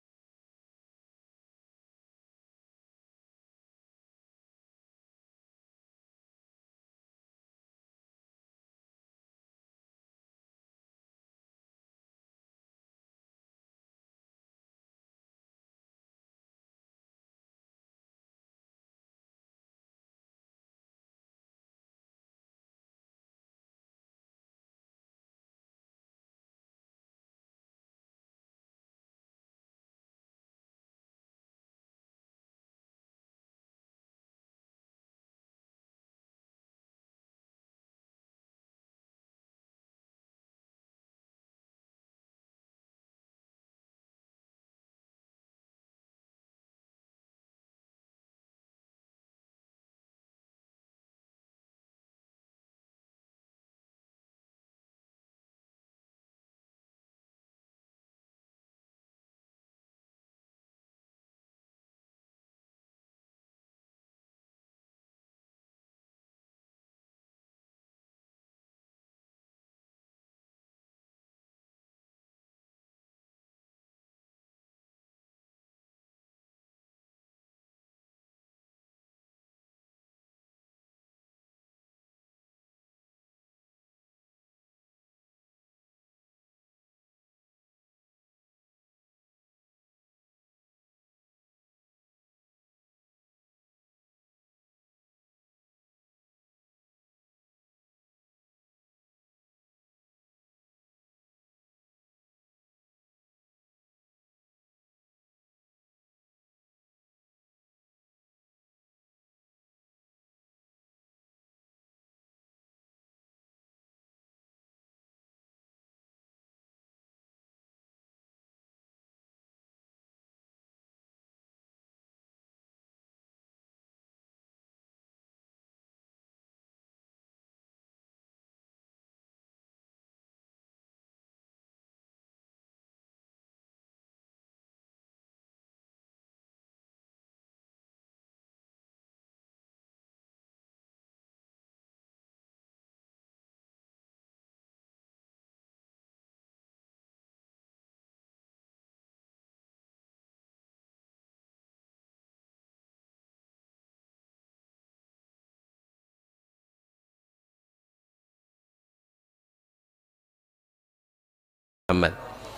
Speaker 4: Muhammad.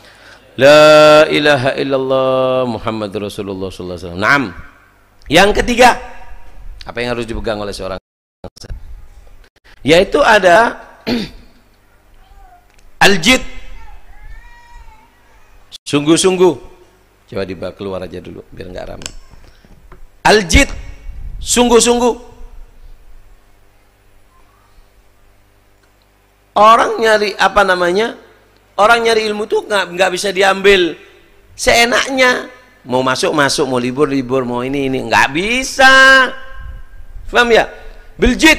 Speaker 4: La ilaha illallah Muhammad Rasulullah sallallahu alaihi wasallam. Naam. Yang ketiga, apa yang harus dipegang oleh seorang? Yaitu ada al-jid. Sungguh-sungguh. Coba dibawa keluar aja dulu biar nggak ramai. Al-jid, sungguh-sungguh. Orang nyari apa namanya? Orang nyari ilmu tuh nggak nggak bisa diambil seenaknya. Mau masuk masuk, mau libur libur, mau ini ini nggak bisa. Paham ya? Biljid.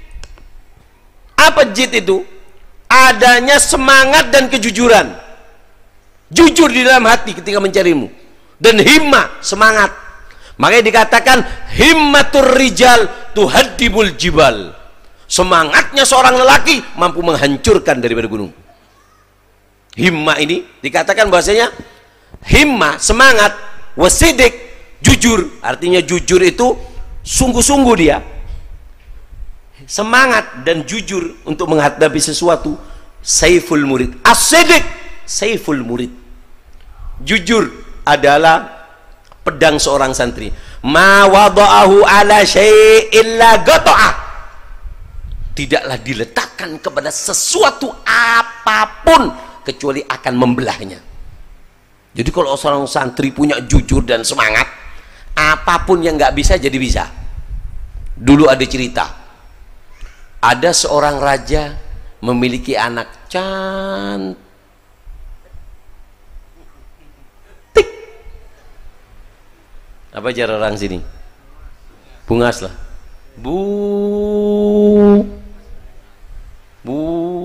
Speaker 4: Apa jid itu? Adanya semangat dan kejujuran. Jujur di dalam hati ketika mencari ilmu. Dan himmah, semangat. Makanya dikatakan himmatur rijal tuhaddibul jibal. Semangatnya seorang lelaki mampu menghancurkan daripada gunung. Himmah ini dikatakan bahasanya himmah, semangat, wasidik, jujur. Artinya jujur itu sungguh-sungguh dia. Semangat dan jujur untuk menghadapi sesuatu. Saiful murid. As-sidik, saiful murid. Jujur adalah pedang seorang santri. Ma wada'ahu ala syai'in la gata'ah. Tidaklah diletakkan kepada sesuatu apapun kecuali akan membelahnya. Jadi kalau seorang santri punya jujur dan semangat, apapun yang nggak bisa jadi bisa. Dulu ada cerita, ada seorang raja memiliki anak cantik. Apa cara orang sini? Bungas lah. Bu, bu,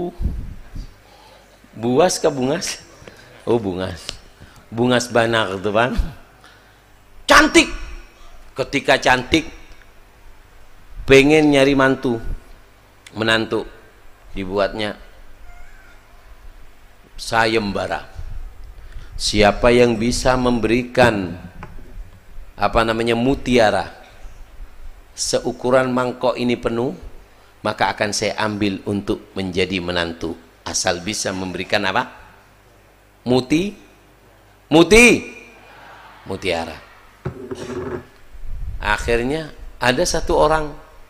Speaker 4: buas ke bungas? Oh bungas, bungas banar tuh bang. Cantik. Ketika cantik, pengen nyari mantu, menantu, dibuatnya sayembara. Siapa yang bisa memberikan apa namanya mutiara seukuran mangkok ini penuh, maka akan saya ambil untuk menjadi menantu, asal bisa memberikan apa? Muti, muti, mutiara. Akhirnya ada satu orang,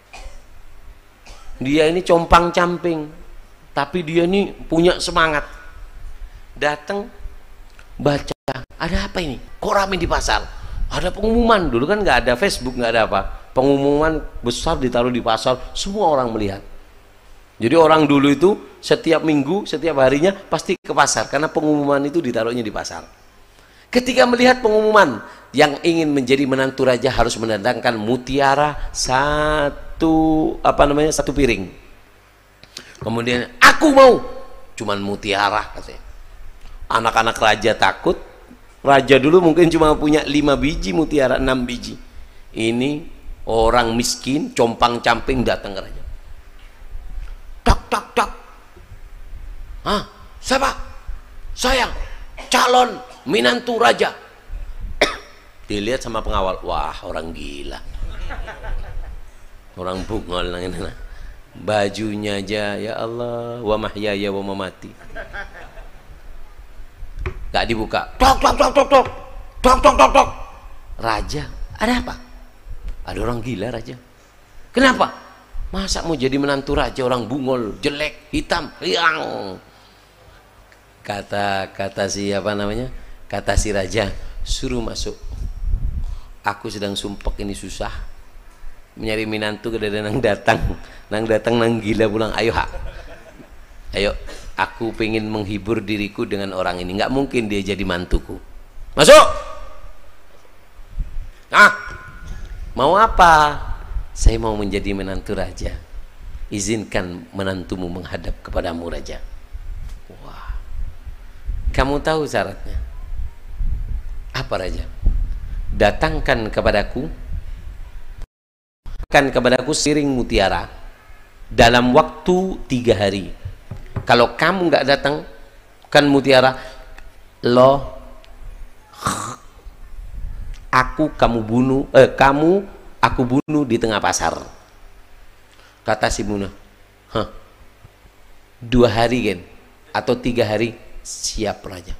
Speaker 4: dia ini compang camping, tapi dia ini punya semangat. Datang baca, ada apa ini? Kok rame di pasar? Ada pengumuman. Dulu kan nggak ada Facebook, nggak ada apa. Pengumuman besar ditaruh di pasar, semua orang melihat. Jadi orang dulu itu setiap minggu, setiap harinya pasti ke pasar, karena pengumuman itu ditaruhnya di pasar. Ketika melihat pengumuman, yang ingin menjadi menantu raja harus mendatangkan mutiara satu apa namanya satu piring. Kemudian aku mau, cuman mutiara katanya. Anak-anak raja takut. Raja dulu mungkin cuma punya lima biji mutiara, enam biji. Ini orang miskin, compang camping datang ke raja. Tak tak tak. Hah? Siapa? Saya, calon menantu raja. Dilihat sama pengawal, wah orang gila, orang bungol nang ini. Bajunya aja, ya Allah, wa mahyaya wa mamati. Gak dibuka. Tok tok tok tok tok tok tok tok tok. Raja, ada apa? Ada orang gila raja. Kenapa? Masa mau jadi menantu raja orang bungol, jelek, hitam, riang? Kata kata si apa namanya? Kata si raja, suruh masuk. Aku sedang sumpek ini susah. Mencari menantu kedada nang datang, nang datang nang gila pulang. Ayo hak. Ayo. Aku pengen menghibur diriku dengan orang ini. Nggak mungkin dia jadi mantuku. Masuk. Ah, mau apa? Saya mau menjadi menantu raja. Izinkan menantumu menghadap kepadamu raja. Wah, kamu tahu syaratnya? Apa raja? Datangkan kepadaku, kan kepadaku siring mutiara dalam waktu tiga hari. Kalau kamu nggak datang kan mutiara, lo aku kamu bunuh, eh kamu aku bunuh di tengah pasar. Kata si Muna, hah, dua hari kan atau tiga hari siap raja.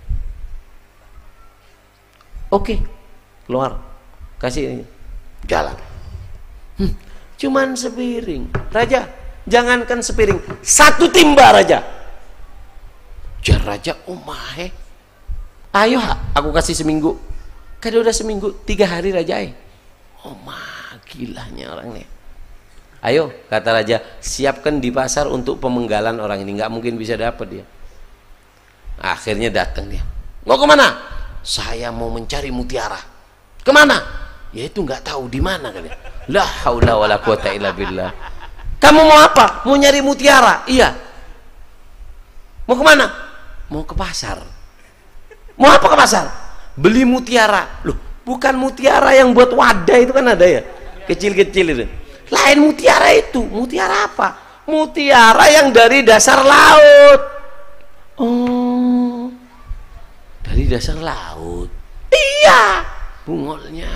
Speaker 4: Oke, keluar, kasih jalan. Hmm, cuman sepiring raja. Jangankan sepiring, satu timba raja. Jar raja, oh mahe, Ayo aku kasih seminggu. Kan udah seminggu, tiga hari raja. Oh mah gilanya orang nih. Ayo kata raja, siapkan di pasar untuk pemenggalan orang ini, nggak mungkin bisa dapat dia. Akhirnya datang dia. Mau kemana? Saya mau mencari mutiara. Kemana? Ya itu nggak tahu di mana kali. La haula wala quwata illa billah. Kamu mau apa? Mau nyari mutiara? Iya. Mau kemana? Mau ke pasar. Mau apa ke pasar? Beli mutiara. Loh, bukan mutiara yang buat wadah itu kan ada ya, kecil-kecil itu. Lain mutiara itu. Mutiara apa? Mutiara yang dari dasar laut. Oh, dari dasar laut. Iya, bungolnya.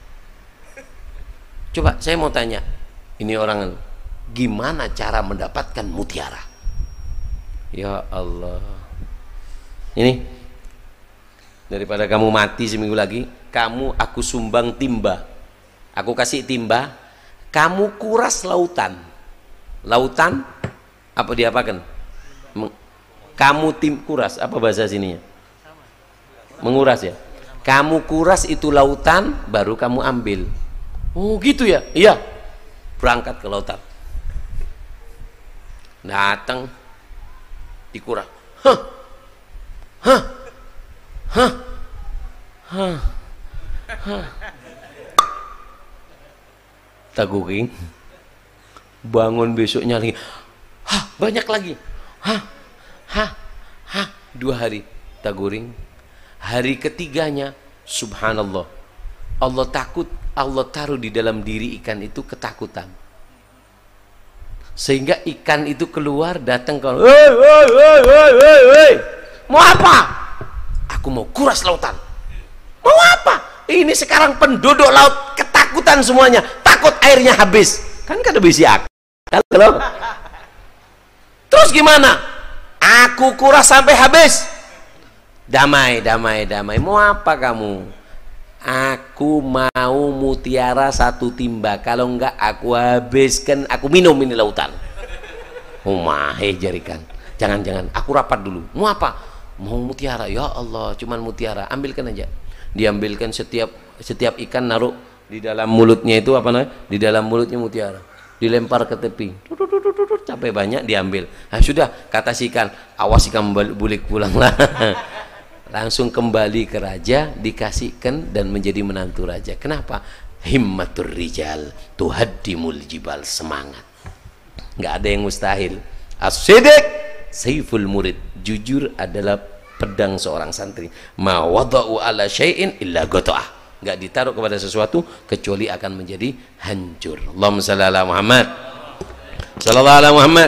Speaker 4: Coba saya mau tanya, ini orang gimana cara mendapatkan mutiara? Ya Allah, ini daripada kamu mati seminggu lagi, kamu aku sumbang timba, aku kasih timba, kamu kuras lautan. Lautan apa diapakan? Kamu tim kuras apa bahasa sininya? Menguras ya. Kamu kuras itu lautan, baru kamu ambil. Oh gitu ya? Iya. Berangkat ke lautan. Datang dikuras. Hah. Hah. Hah. Hah. Hah. Taguring. Bangun besoknya lagi. Hah, banyak lagi. Hah. Hah. Hah. Dua hari taguring. Hari ketiganya, subhanallah, Allah takut, Allah taruh di dalam diri ikan itu ketakutan, sehingga ikan itu keluar datang ke, hei, hei, hei, hei, hei, hei. Mau apa? Aku mau kuras lautan. Mau apa? Ini sekarang penduduk laut ketakutan semuanya, takut airnya habis. Kan kada bisa akal. Terus gimana? Aku kuras sampai habis. Damai, damai, damai. Mau apa kamu? Aku mau mutiara satu timba. Kalau enggak aku habiskan, aku minum ini lautan. Oh mahe jarikan. Jangan, jangan. Aku rapat dulu. Mau apa? Mau mutiara. Ya Allah, cuman mutiara. Ambilkan aja. Diambilkan setiap setiap ikan naruh di dalam mulutnya itu apa namanya? Di dalam mulutnya mutiara. Dilempar ke tepi. Capek banyak diambil. Nah, sudah kata si ikan, awas ikan bulik pulanglah. Langsung kembali ke raja, dikasihkan dan menjadi menantu raja. Kenapa? Himmatur rijal tuhaddimul jibal, semangat. Nggak ada yang mustahil. As-sidq saiful murid, jujur adalah pedang seorang santri. Ma wada'u ala syai'in illa gata'ah, nggak ditaruh kepada sesuatu kecuali akan menjadi hancur. Allahumma shalli ala Muhammad. Sallallahu ala Muhammad.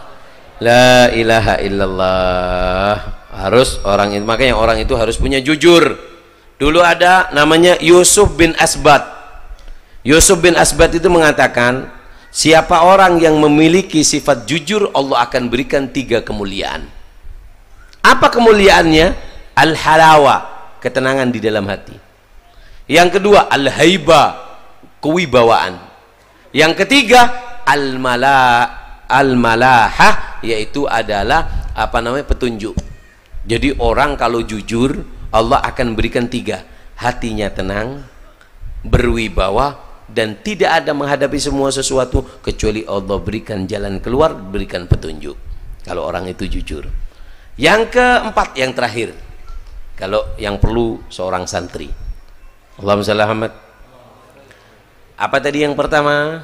Speaker 4: La ilaha illallah. Harus orang itu, makanya orang itu harus punya jujur. Dulu ada namanya Yusuf bin Asbat. Yusuf bin Asbat itu mengatakan, siapa orang yang memiliki sifat jujur, Allah akan berikan tiga kemuliaan. Apa kemuliaannya? Al-halawa, ketenangan di dalam hati. Yang kedua, al-haiba, kewibawaan. Yang ketiga, al-mala al-malahah, yaitu adalah apa namanya? Petunjuk. Jadi orang kalau jujur, Allah akan berikan tiga: hatinya tenang, berwibawa, dan tidak ada menghadapi semua sesuatu kecuali Allah berikan jalan keluar, berikan petunjuk. Kalau orang itu jujur. Yang keempat, yang terakhir, kalau yang perlu seorang santri. Allahumma shalli ala Muhammad. Apa tadi yang pertama?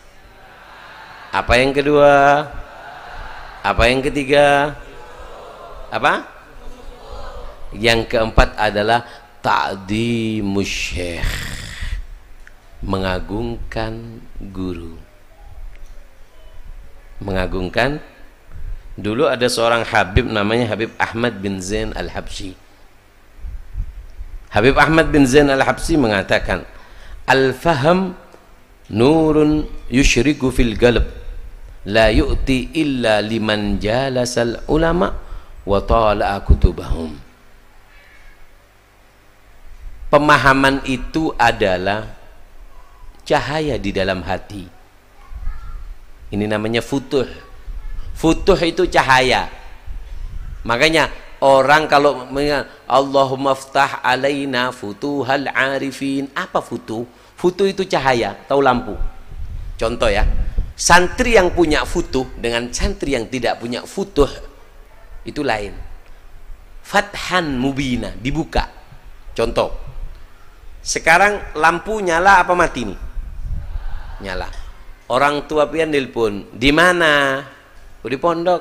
Speaker 4: Apa yang kedua? Apa yang ketiga? Apa? Yang keempat adalah ta'dhimus syekh, mengagungkan guru. Mengagungkan. Dulu ada seorang Habib namanya Habib Ahmad bin Zain al-Habsyi. Habib Ahmad bin Zain al-Habsyi mengatakan, al-faham nurun yushriku fil qalb, la yu'ti illa liman jalasal ulama wa tala'a kutubahum. Pemahaman itu adalah cahaya di dalam hati. Ini namanya futuh. Futuh itu cahaya. Makanya orang kalau Allahumma ftah alaina futuhal arifin. Apa futuh? Futuh itu cahaya, tahu lampu. Contoh ya, santri yang punya futuh dengan santri yang tidak punya futuh itu lain. Fathan mubina, dibuka. Contoh, sekarang lampu nyala apa mati nih? Nyala. Orang tua pian nelpon, di mana? Oh, di pondok.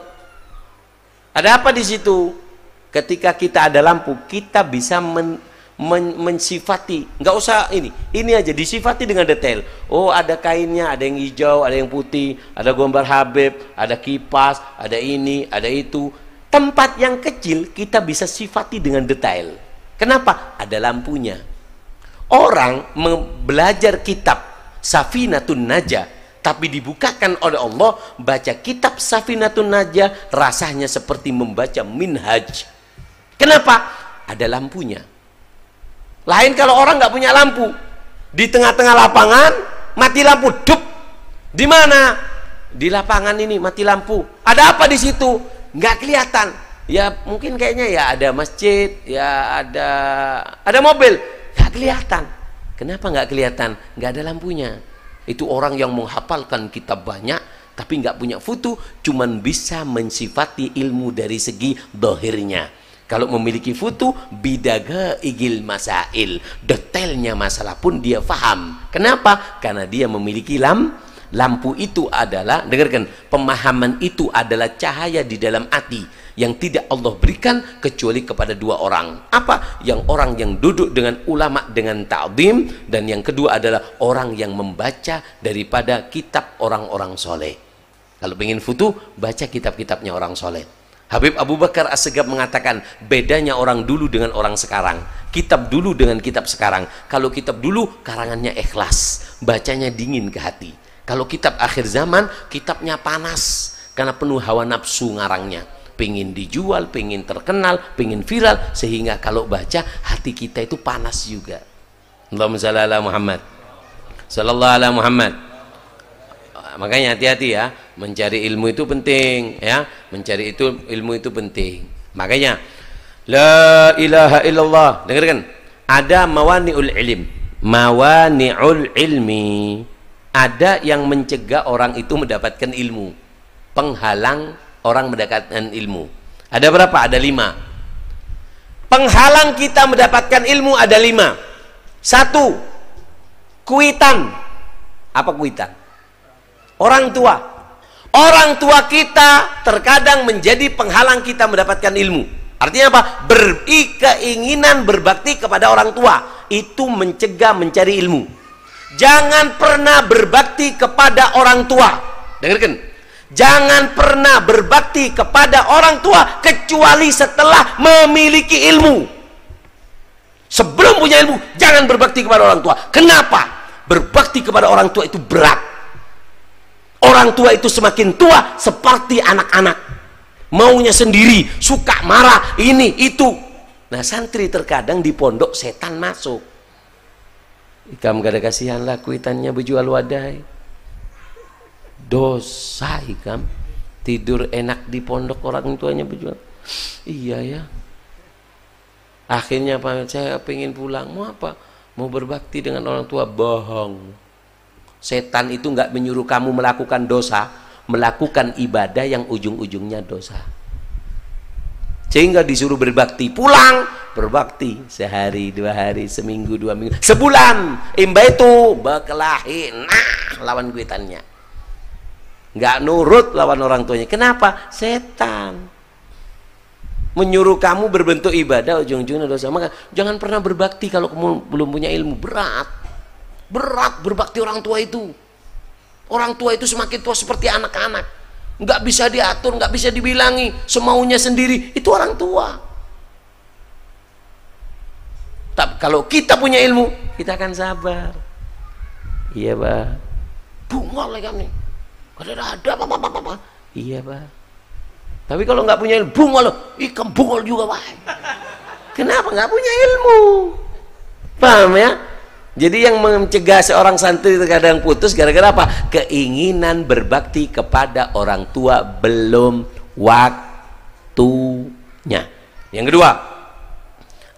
Speaker 4: Ada apa di situ? Ketika kita ada lampu, kita bisa men, men, mensifati. Nggak usah ini, ini aja disifati dengan detail. Oh, ada kainnya, ada yang hijau, ada yang putih, ada gambar Habib, ada kipas, ada ini, ada itu. Tempat yang kecil kita bisa sifati dengan detail. Kenapa? Ada lampunya. Orang belajar kitab Safinatun Najah, tapi dibukakan oleh Allah, baca kitab Safinatun Najah rasanya seperti membaca Minhaj. Kenapa? Ada lampunya. Lain kalau orang nggak punya lampu, di tengah-tengah lapangan mati lampu, dup. Di mana? Di lapangan ini mati lampu. Ada apa di situ? Nggak kelihatan. Ya mungkin kayaknya ya ada masjid, ya ada ada mobil, nggak kelihatan. Kenapa nggak kelihatan? Nggak ada lampunya. Itu orang yang menghafalkan kitab banyak tapi nggak punya futu, cuman bisa mensifati ilmu dari segi dohirnya. Kalau memiliki futu, bidaga igil masail, detailnya masalah pun dia faham. Kenapa? Karena dia memiliki lam lampu. Itu adalah, dengarkan, pemahaman itu adalah cahaya di dalam hati yang tidak Allah berikan kecuali kepada dua orang. Apa? Yang orang yang duduk dengan ulama dengan ta'zim, dan yang kedua adalah orang yang membaca daripada kitab orang-orang soleh. Kalau ingin futu, baca kitab-kitabnya orang soleh. Habib Abu Bakar As-Segaf mengatakan bedanya orang dulu dengan orang sekarang. Kitab dulu dengan kitab sekarang. Kalau kitab dulu karangannya ikhlas, bacanya dingin ke hati. Kalau kitab akhir zaman, kitabnya panas karena penuh hawa nafsu ngarangnya. Pengen dijual, pengen terkenal, pengen viral, sehingga kalau baca hati kita itu panas juga. Allahumma shalli ala Muhammad, sallallahu ala Muhammad. Makanya hati-hati ya, mencari ilmu itu penting ya, mencari itu ilmu itu penting. Makanya la ilaha illallah, dengarkan, ada mawani'ul ilm, mawani'ul ilmi, ada yang mencegah orang itu mendapatkan ilmu, penghalang orang mendapatkan ilmu. Ada berapa? Ada lima. Penghalang kita mendapatkan ilmu ada lima. Satu, kuitan. Apa kuitan? Orang tua. Orang tua kita terkadang menjadi penghalang kita mendapatkan ilmu. Artinya apa? Berkeinginan berbakti kepada orang tua itu mencegah mencari ilmu. Jangan pernah berbakti kepada orang tua. Dengarkan. Jangan pernah berbakti kepada orang tua kecuali setelah memiliki ilmu. Sebelum punya ilmu, jangan berbakti kepada orang tua. Kenapa? Berbakti kepada orang tua itu berat. Orang tua itu semakin tua seperti anak-anak, maunya sendiri, suka marah, ini, itu. Nah, santri terkadang di pondok setan masuk. Ikam gak ada kasihan lah, kuitannya berjual wadai. Dosa ikam, tidur enak di pondok orang tuanya berjual. Iya ya. Akhirnya Pak, saya pengen pulang. Mau apa? Mau berbakti dengan orang tua. Bohong. Setan itu nggak menyuruh kamu melakukan dosa, melakukan ibadah yang ujung-ujungnya dosa. Sehingga disuruh berbakti, pulang berbakti sehari, dua hari, seminggu, dua minggu, sebulan. Imba itu berkelahi, nah lawan kuitannya. Nggak nurut lawan orang tuanya. Kenapa? Setan menyuruh kamu berbentuk ibadah, ujung-ujungnya dosa. Maka jangan pernah berbakti kalau kamu belum punya ilmu. Berat, berat berbakti orang tua itu. Orang tua itu semakin tua seperti anak-anak, nggak bisa diatur, nggak bisa dibilangi, semaunya sendiri. Itu orang tua. Tapi kalau kita punya ilmu, kita akan sabar. Iya bah, bungol ya kami. Ada ada apa apa apa. Iya bah. Tapi kalau nggak punya ilmu, bungol, ikan bungol juga bah. Kenapa? Nggak punya ilmu. Paham ya? Jadi yang mencegah seorang santri terkadang putus gara-gara apa? Keinginan berbakti kepada orang tua belum waktunya. Yang kedua,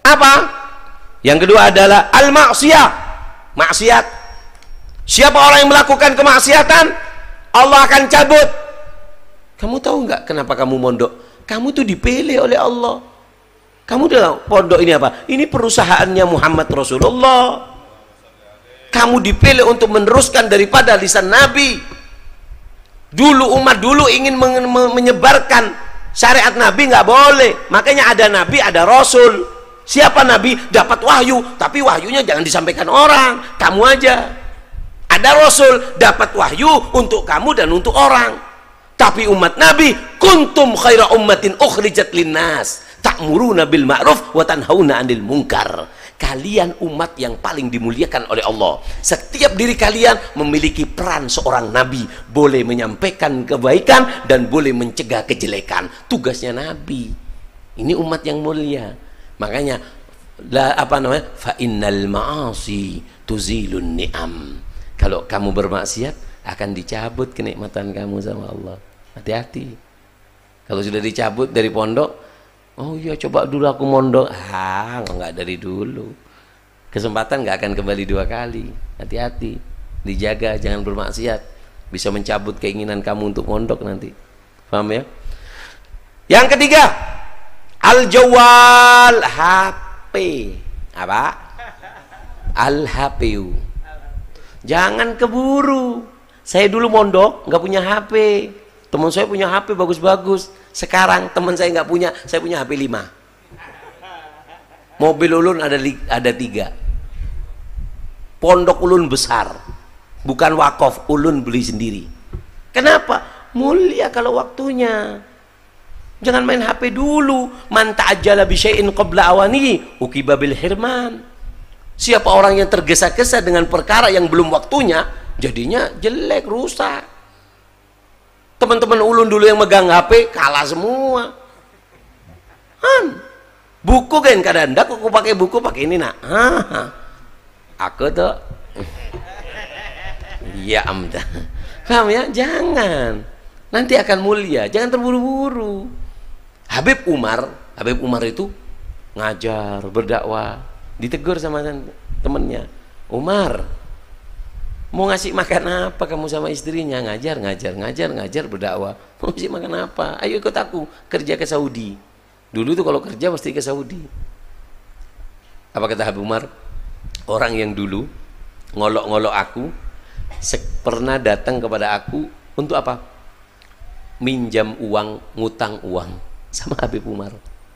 Speaker 4: Apa? Yang kedua adalah al-ma'siyah, maksiat. Siapa orang yang melakukan kemaksiatan, Allah akan cabut. Kamu tahu nggak kenapa kamu mondok? Kamu tuh dipilih oleh Allah. Kamu dalam pondok ini apa? Ini perusahaannya Muhammad Rasulullah. Kamu dipilih untuk meneruskan daripada lisan Nabi. Dulu umat dulu ingin menyebarkan syariat Nabi, nggak boleh. Makanya ada Nabi, ada Rasul. Siapa Nabi? Dapat wahyu, tapi wahyunya jangan disampaikan orang, kamu aja. Ada Rasul, dapat wahyu untuk kamu dan untuk orang. Tapi umat Nabi, kuntum khaira ummatin ukhrijat linnas ta'muruna bil ma'ruf wa tanhauna 'anil munkar. Kalian umat yang paling dimuliakan oleh Allah. Setiap diri kalian memiliki peran seorang nabi, boleh menyampaikan kebaikan dan boleh mencegah kejelekan. Tugasnya nabi. Ini umat yang mulia. Makanya la, apa namanya? Fa innal ma'asi tuzilun ni'am. Kalau kamu bermaksiat akan dicabut kenikmatan kamu sama Allah. Hati-hati. Kalau sudah dicabut dari pondok, oh iya coba dulu aku mondok. Ah, enggak dari dulu. Kesempatan enggak akan kembali dua kali. Hati-hati. Dijaga jangan bermaksiat. Bisa mencabut keinginan kamu untuk mondok nanti. Paham ya? Yang ketiga, al-jawal, H P. Apa? Al-H P U. Jangan keburu. Saya dulu mondok nggak punya H P. Teman saya punya H P bagus-bagus. Sekarang teman saya nggak punya, saya punya H P lima. Mobil ulun ada ada tiga. Pondok ulun besar, bukan wakaf, ulun beli sendiri. Kenapa? Mulia kalau waktunya. Jangan main H P dulu. Man ta'ajjala bi syai'in qabla awanihi uqiba bil hirman. Siapa orang yang tergesa-gesa dengan perkara yang belum waktunya, jadinya jelek, rusak. Teman-teman ulun dulu yang megang H P kalah semua. Han, buku kan kadang aku pakai buku pakai ini nak. Ah, aku tuh, ya amda. Paham ya? Jangan. Nanti akan mulia. Jangan terburu-buru. Habib Umar, Habib Umar itu ngajar, berdakwah, ditegur sama temennya. Umar, mau ngasih makan apa kamu sama istrinya? Ngajar, ngajar, ngajar, ngajar, berdakwah. Mau ngasih makan apa? Ayo ikut aku kerja ke Saudi. Dulu tuh kalau kerja pasti ke Saudi. Apa kata Habib Umar? Orang yang dulu ngolok-ngolok aku pernah datang kepada aku untuk apa? Minjam uang, ngutang uang sama Habib Umar.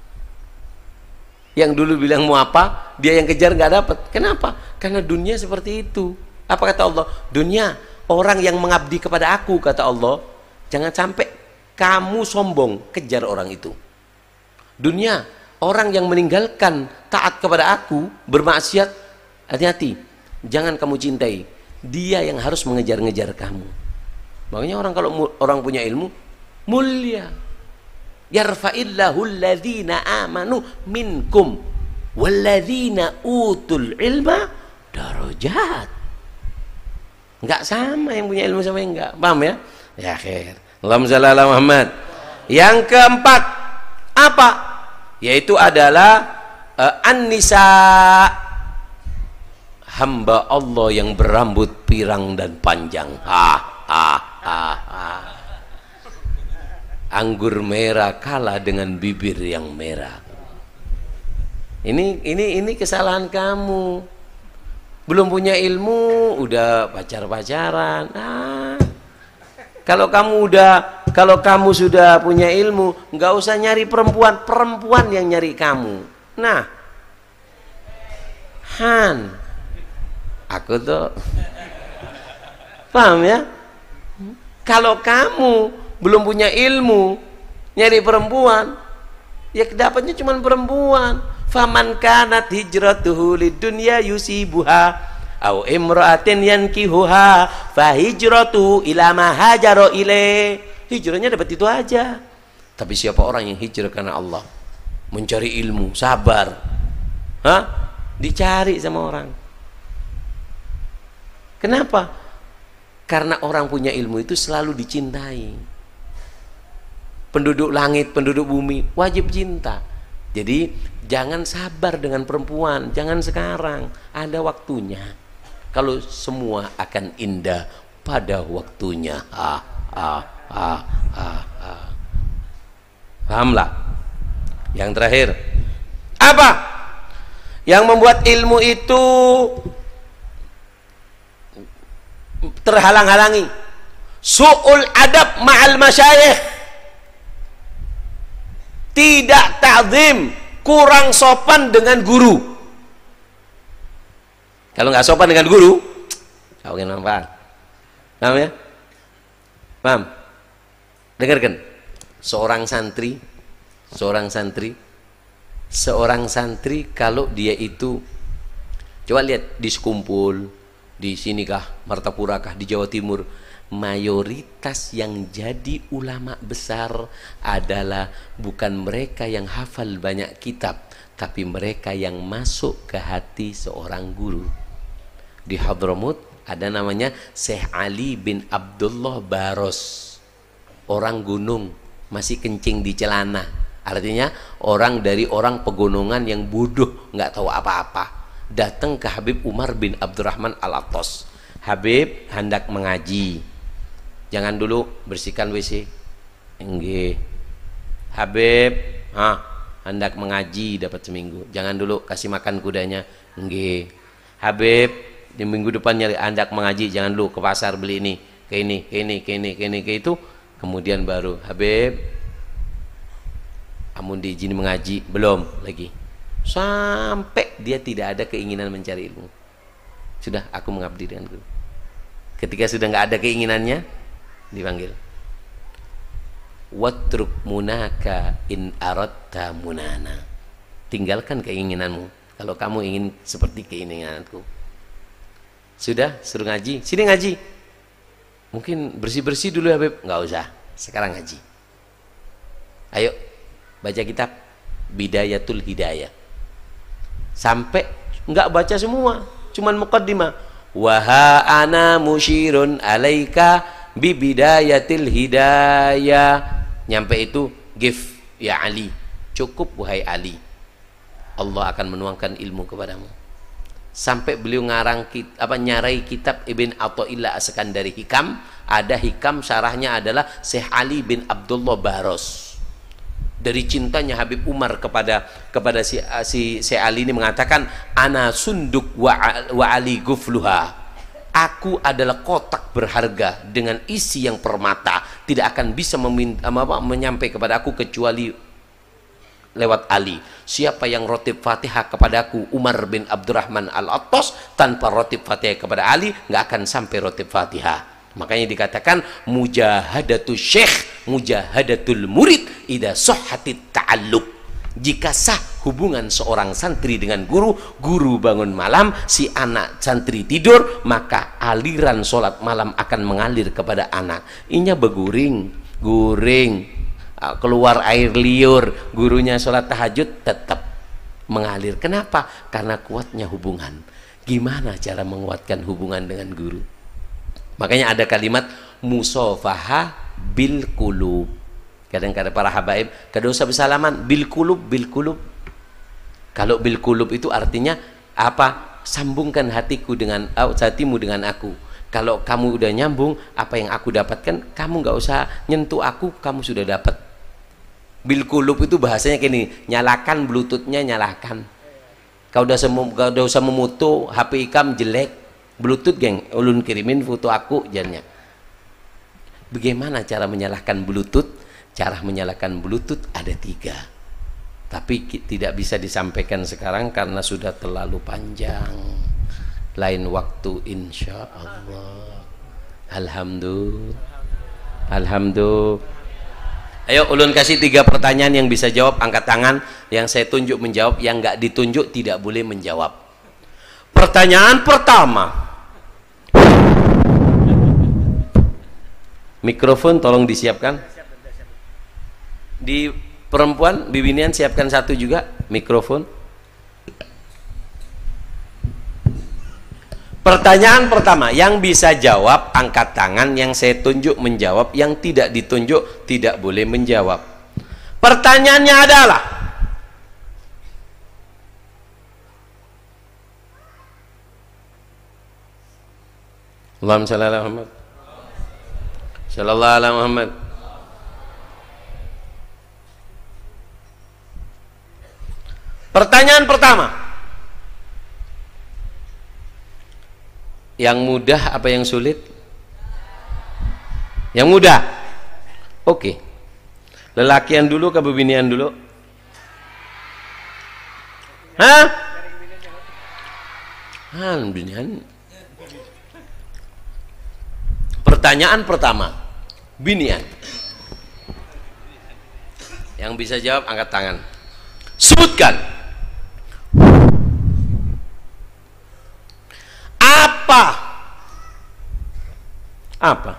Speaker 4: Yang dulu bilang mau apa, dia yang kejar nggak dapat. Kenapa? Karena dunia seperti itu. Apa kata Allah? Dunia, orang yang mengabdi kepada aku, kata Allah, jangan sampai kamu sombong kejar orang itu. Dunia, orang yang meninggalkan taat kepada aku, bermaksiat, hati-hati, jangan kamu cintai. Dia yang harus mengejar-ngejar kamu. Makanya orang kalau orang punya ilmu mulia. Yarfa'illahu alladhina amanu minkum walladhina utul ilma darajat. Enggak sama yang punya ilmu sama yang enggak. Paham ya? Ya khair. Allahumma shalli ala Muhammad. Yang keempat apa? Yaitu adalah uh, an-nisa, hamba Allah yang berambut pirang dan panjang. Ha ha ha ha. Anggur merah kalah dengan bibir yang merah. Ini ini ini kesalahan kamu. Belum punya ilmu, udah pacar-pacaran. Ah. Kalau kamu udah, kalau kamu sudah punya ilmu, nggak usah nyari perempuan, perempuan yang nyari kamu. Nah, Han, aku tuh, paham ya? Kalau kamu belum punya ilmu, nyari perempuan, ya kedapatnya cuma perempuan. Faman kanat hijratuhu lidunya yusibuha au imra'atin yankihuha fa hijratuhu ila ma hajara ilaih. Hijrahnya dapat itu aja. Tapi siapa orang yang hijrah karena Allah, mencari ilmu, sabar, hah? Dicari sama orang. Kenapa? Karena orang punya ilmu itu selalu dicintai. Penduduk langit, penduduk bumi wajib cinta. Jadi Jangan sabar dengan perempuan, jangan sekarang, ada waktunya. Kalau semua akan indah pada waktunya. Ah, ah, ah, ah, ah. Pahamlah? Yang terakhir, apa yang membuat ilmu itu terhalang-halangi? Su'ul adab ma'al masyayikh, tidak ta'zim, kurang sopan dengan guru. Kalau nggak sopan dengan guru, kau ingin manfaat. Paham ya? Paham? Dengarkan. Seorang santri, seorang santri, seorang santri kalau dia itu, coba lihat di sekumpul, di sini kah, Martapura kah, di Jawa Timur, mayoritas yang jadi ulama besar adalah bukan mereka yang hafal banyak kitab, tapi mereka yang masuk ke hati seorang guru. Di Hadramut ada namanya Syekh Ali bin Abdullah Baros, orang gunung, masih kencing di celana. Artinya orang dari orang pegunungan yang bodoh, nggak tahu apa-apa, datang ke Habib Umar bin Abdurrahman Al-Attas. Habib hendak mengaji, jangan dulu bersihkan W C. Enggak. Habib, ah, hendak mengaji dapat seminggu, jangan dulu kasih makan kudanya. Enggak. Habib, di minggu depannya hendak mengaji, jangan dulu ke pasar beli ini, ke ini, ke ini, ke ini, ke ini, ke itu. Kemudian baru, Habib, amun diizin mengaji, belum lagi. Sampai dia tidak ada keinginan mencari ilmu. Sudah, aku mengabdi dengan guru. Ketika sudah nggak ada keinginannya, dipanggil. Watruk munaka in aradta munana. Tinggalkan keinginanmu kalau kamu ingin seperti keinginanku. Sudah, suruh ngaji, sini ngaji. Mungkin bersih-bersih dulu Habib, nggak usah, sekarang ngaji. Ayo baca kitab Bidayatul Hidayah. Sampai nggak baca semua, cuman muqaddimah. Waha ana musyirun alaika bi bidayatil hidayah. Nyampe itu give ya Ali, cukup wahai Ali, Allah akan menuangkan ilmu kepadamu. Sampai beliau ngarang apa nyarai kitab Ibn Athaillah As-Sakandari Hikam, ada hikam syarahnya adalah Syekh Ali bin Abdullah Baros. Dari cintanya Habib Umar kepada kepada si si Syekh Ali ini mengatakan, ana sunduk wa, wa Ali gufluha. Aku adalah kotak berharga dengan isi yang permata, tidak akan bisa meminta, apa, menyampai kepada aku kecuali lewat Ali. Siapa yang rotib Fatihah kepadaku, Umar bin Abdurrahman Al-Attas, tanpa rotib Fatihah kepada Ali nggak akan sampai rotib Fatihah. Makanya dikatakan mujahadatul syekh mujahadatul murid idza sahhatit ta'alluq. Jika sah hubungan seorang santri dengan guru, guru bangun malam, si anak santri tidur, maka aliran sholat malam akan mengalir kepada anak. Inya beguring, guring, keluar air liur, gurunya sholat tahajud tetap mengalir. Kenapa? Karena kuatnya hubungan. Gimana cara menguatkan hubungan dengan guru? Makanya ada kalimat musafaha bil qulub. Kadang-kadang para habaib kada usah bersalaman, bil qulub, bil qulub. Kalau bil qulub itu artinya apa? Sambungkan hatiku dengan uh, hatimu dengan aku. Kalau kamu udah nyambung, apa yang aku dapatkan, kamu nggak usah nyentuh aku, kamu sudah dapat. Bil qulub itu bahasanya gini, nyalakan bluetoothnya, nyalakan. Kau udah semu, kau udah usah memutu H P ikam jelek, bluetooth geng, ulun kirimin foto aku jannya. Bagaimana cara menyalakan bluetooth? Cara menyalakan bluetooth ada tiga, tapi tidak bisa disampaikan sekarang karena sudah terlalu panjang. Lain waktu insya Allah. Alhamdulillah, alhamdulillah. Ayo ulun kasih tiga pertanyaan, yang bisa jawab angkat tangan, yang saya tunjuk menjawab, yang nggak ditunjuk tidak boleh menjawab. Pertanyaan pertama, mikrofon tolong disiapkan. Di perempuan, bibinian siapkan satu juga mikrofon. Pertanyaan pertama, yang bisa jawab angkat tangan, yang saya tunjuk menjawab, yang tidak ditunjuk tidak boleh menjawab. Pertanyaannya adalah, Allahumma shalli ala Muhammad. Sallallahu ala Muhammad. Pertanyaan pertama. Yang mudah apa yang sulit? Yang mudah. Oke. Lelakian dulu ke bebinian dulu? Hah? Hah, binian. Pertanyaan pertama, binian. Yang bisa jawab angkat tangan. Sebutkan apa apa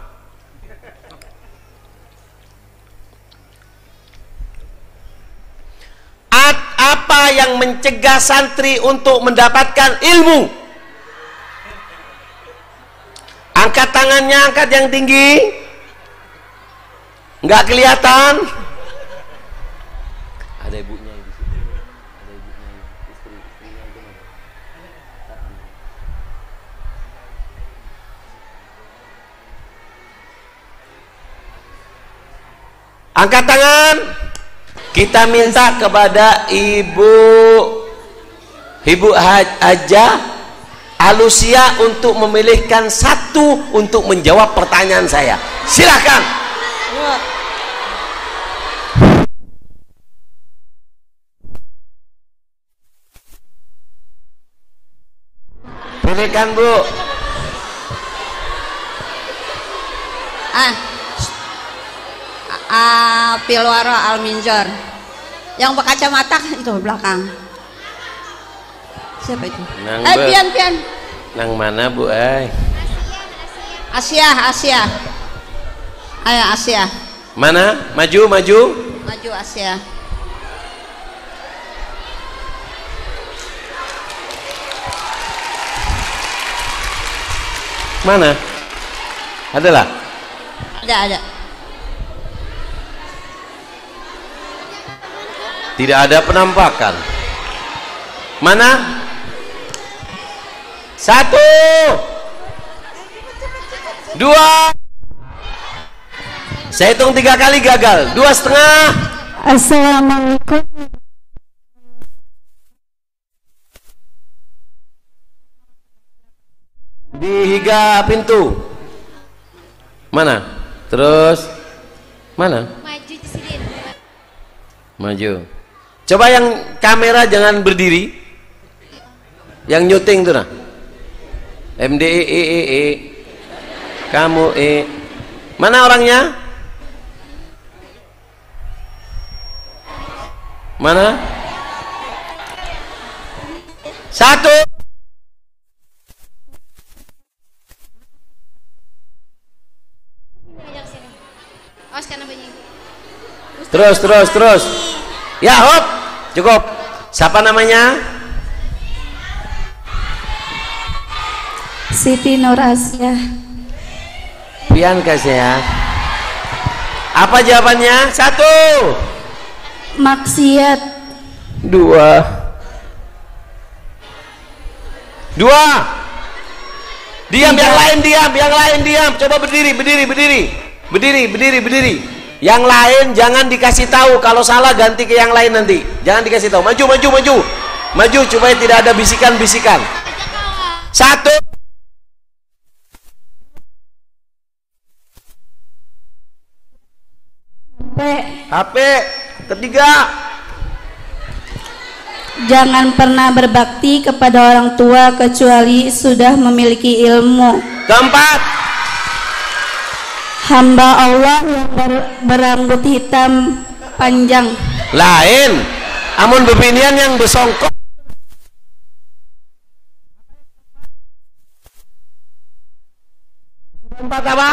Speaker 4: At, apa yang mencegah santri untuk mendapatkan ilmu? Angkat tangannya, angkat yang tinggi. Nggak kelihatan. Ada ibunya di situ. Ada ibunya, istri, istrinya itu. Angkat tangan. Kita minta kepada Ibu Ibu Haja Alusia untuk memilihkan satu untuk menjawab pertanyaan saya. Silakan. Pilihkan, Bu.
Speaker 5: Ah. Uh, Pilwaro Alminjor yang berkacamata itu belakang. Siapa itu?
Speaker 4: Nang
Speaker 5: eh pian pian
Speaker 4: nang mana, Bu? Eh
Speaker 5: Asia Asia ayo Asia
Speaker 4: mana? Maju maju
Speaker 5: maju Asia.
Speaker 4: Mana? Adalah?
Speaker 5: Ada ada.
Speaker 4: Tidak ada penampakan. Mana? Satu, dua. Saya hitung tiga kali gagal. Dua setengah.
Speaker 5: Assalamualaikum.
Speaker 4: Di higa pintu. Mana? Terus mana?
Speaker 5: Maju di sini.
Speaker 4: Maju. Coba yang kamera jangan berdiri. Yang nyuting tuh nah. M D E E E E. Kamu E. Mana orangnya? Mana? Satu. Terus terus terus. Ya hop. Cukup. Siapa namanya?
Speaker 5: Siti Nur Asia.
Speaker 4: Pian kasih ya. Apa jawabannya? Satu.
Speaker 5: Maksiat.
Speaker 4: Dua. Dua. Diam, yang lain diam, yang lain diam. Coba berdiri, berdiri, berdiri. Berdiri, berdiri, berdiri. Yang lain jangan dikasih tahu, kalau salah ganti ke yang lain nanti. Jangan dikasih tahu. Maju, maju, maju. Maju supaya tidak ada bisikan-bisikan. Satu. H P. Ketiga.
Speaker 5: Jangan pernah berbakti kepada orang tua kecuali sudah memiliki ilmu.
Speaker 4: Keempat.
Speaker 5: Hamba Allah yang ber berambut hitam panjang.
Speaker 4: Lain. Amun bebinian yang besongkok. Keempat apa?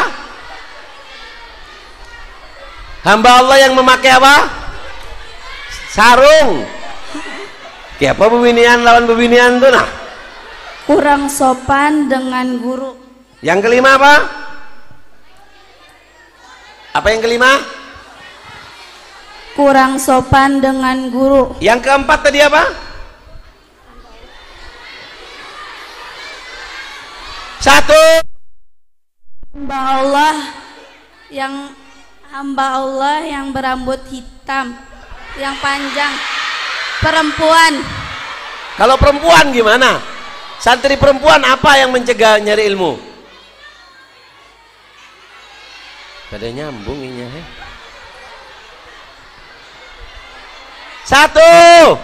Speaker 4: Hamba Allah yang memakai apa? Sarung. Kayak apa bebinian lawan bebinian tuh nah?
Speaker 5: Kurang sopan dengan guru.
Speaker 4: Yang kelima apa? Apa yang kelima?
Speaker 5: Kurang sopan dengan guru.
Speaker 4: Yang keempat tadi apa? Satu.
Speaker 5: hamba Allah yang hamba Allah yang berambut hitam yang panjang, perempuan.
Speaker 4: Kalau perempuan gimana? Santri perempuan apa yang mencegah nyari ilmu? Pada nyambung ini ya. Satu,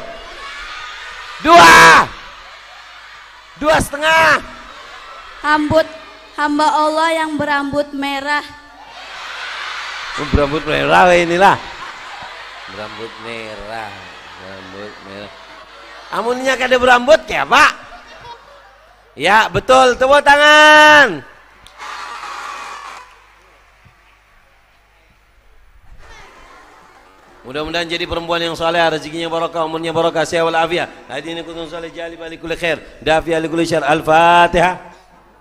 Speaker 4: dua, dua setengah.
Speaker 5: Rambut hamba Allah yang berambut merah.
Speaker 4: Oh, berambut merah inilah. Berambut merah, berambut merah. Amunnya kada berambut ya Pak? Ya betul, tepuk tangan. Mudah-mudahan jadi perempuan yang saleh, rezekinya barokah, umurnya barokah, sehat walafiat. Hadirin kuntum saleh jalib ali kulli khair, dafi ali kulli syarr. Al-Fatihah.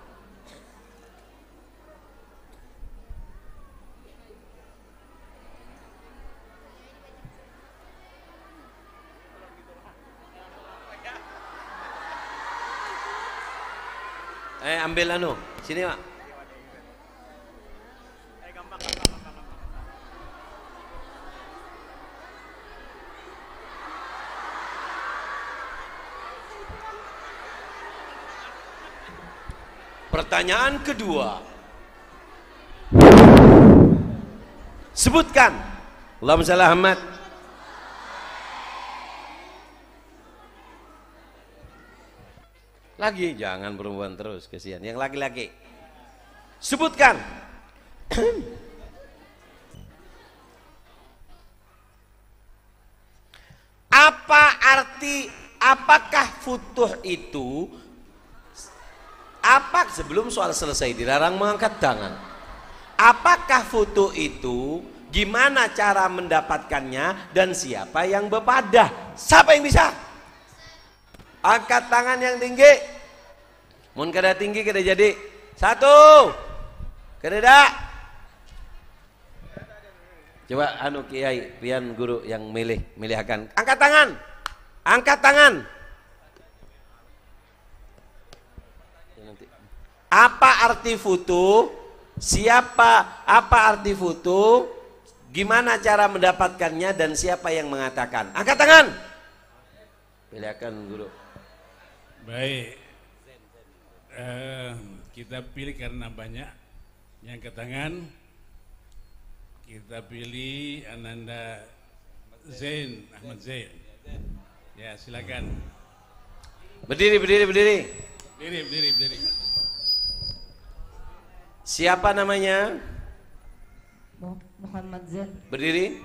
Speaker 4: Eh ambil anu, sini Pak. Pertanyaan kedua. Sebutkan. Allahumma shalli ala Muhammad. Lagi, jangan perempuan terus, kesian. Yang laki-laki. Sebutkan. Apa arti, apakah futuh itu, apa sebelum soal selesai dilarang mengangkat tangan. Apakah futuh itu, gimana cara mendapatkannya, dan siapa yang berpadah? Siapa yang bisa? Angkat tangan yang tinggi. Mun kada tinggi kada jadi. Satu. Kada dak. Coba anu kiai pian guru yang milih milihkan. Angkat tangan. Angkat tangan. Apa arti foto? Siapa? Apa arti foto? Gimana cara mendapatkannya dan siapa yang mengatakan? Angkat tangan. Pilihkan guru.
Speaker 2: Baik, uh, kita pilih karena banyak yang ke tangan. Kita pilih Ananda Zain, Ahmad Zain. Ya silakan.
Speaker 4: Berdiri, berdiri, berdiri.
Speaker 2: Berdiri, berdiri, berdiri.
Speaker 4: Siapa namanya?
Speaker 5: Muhammad Zain.
Speaker 4: Berdiri.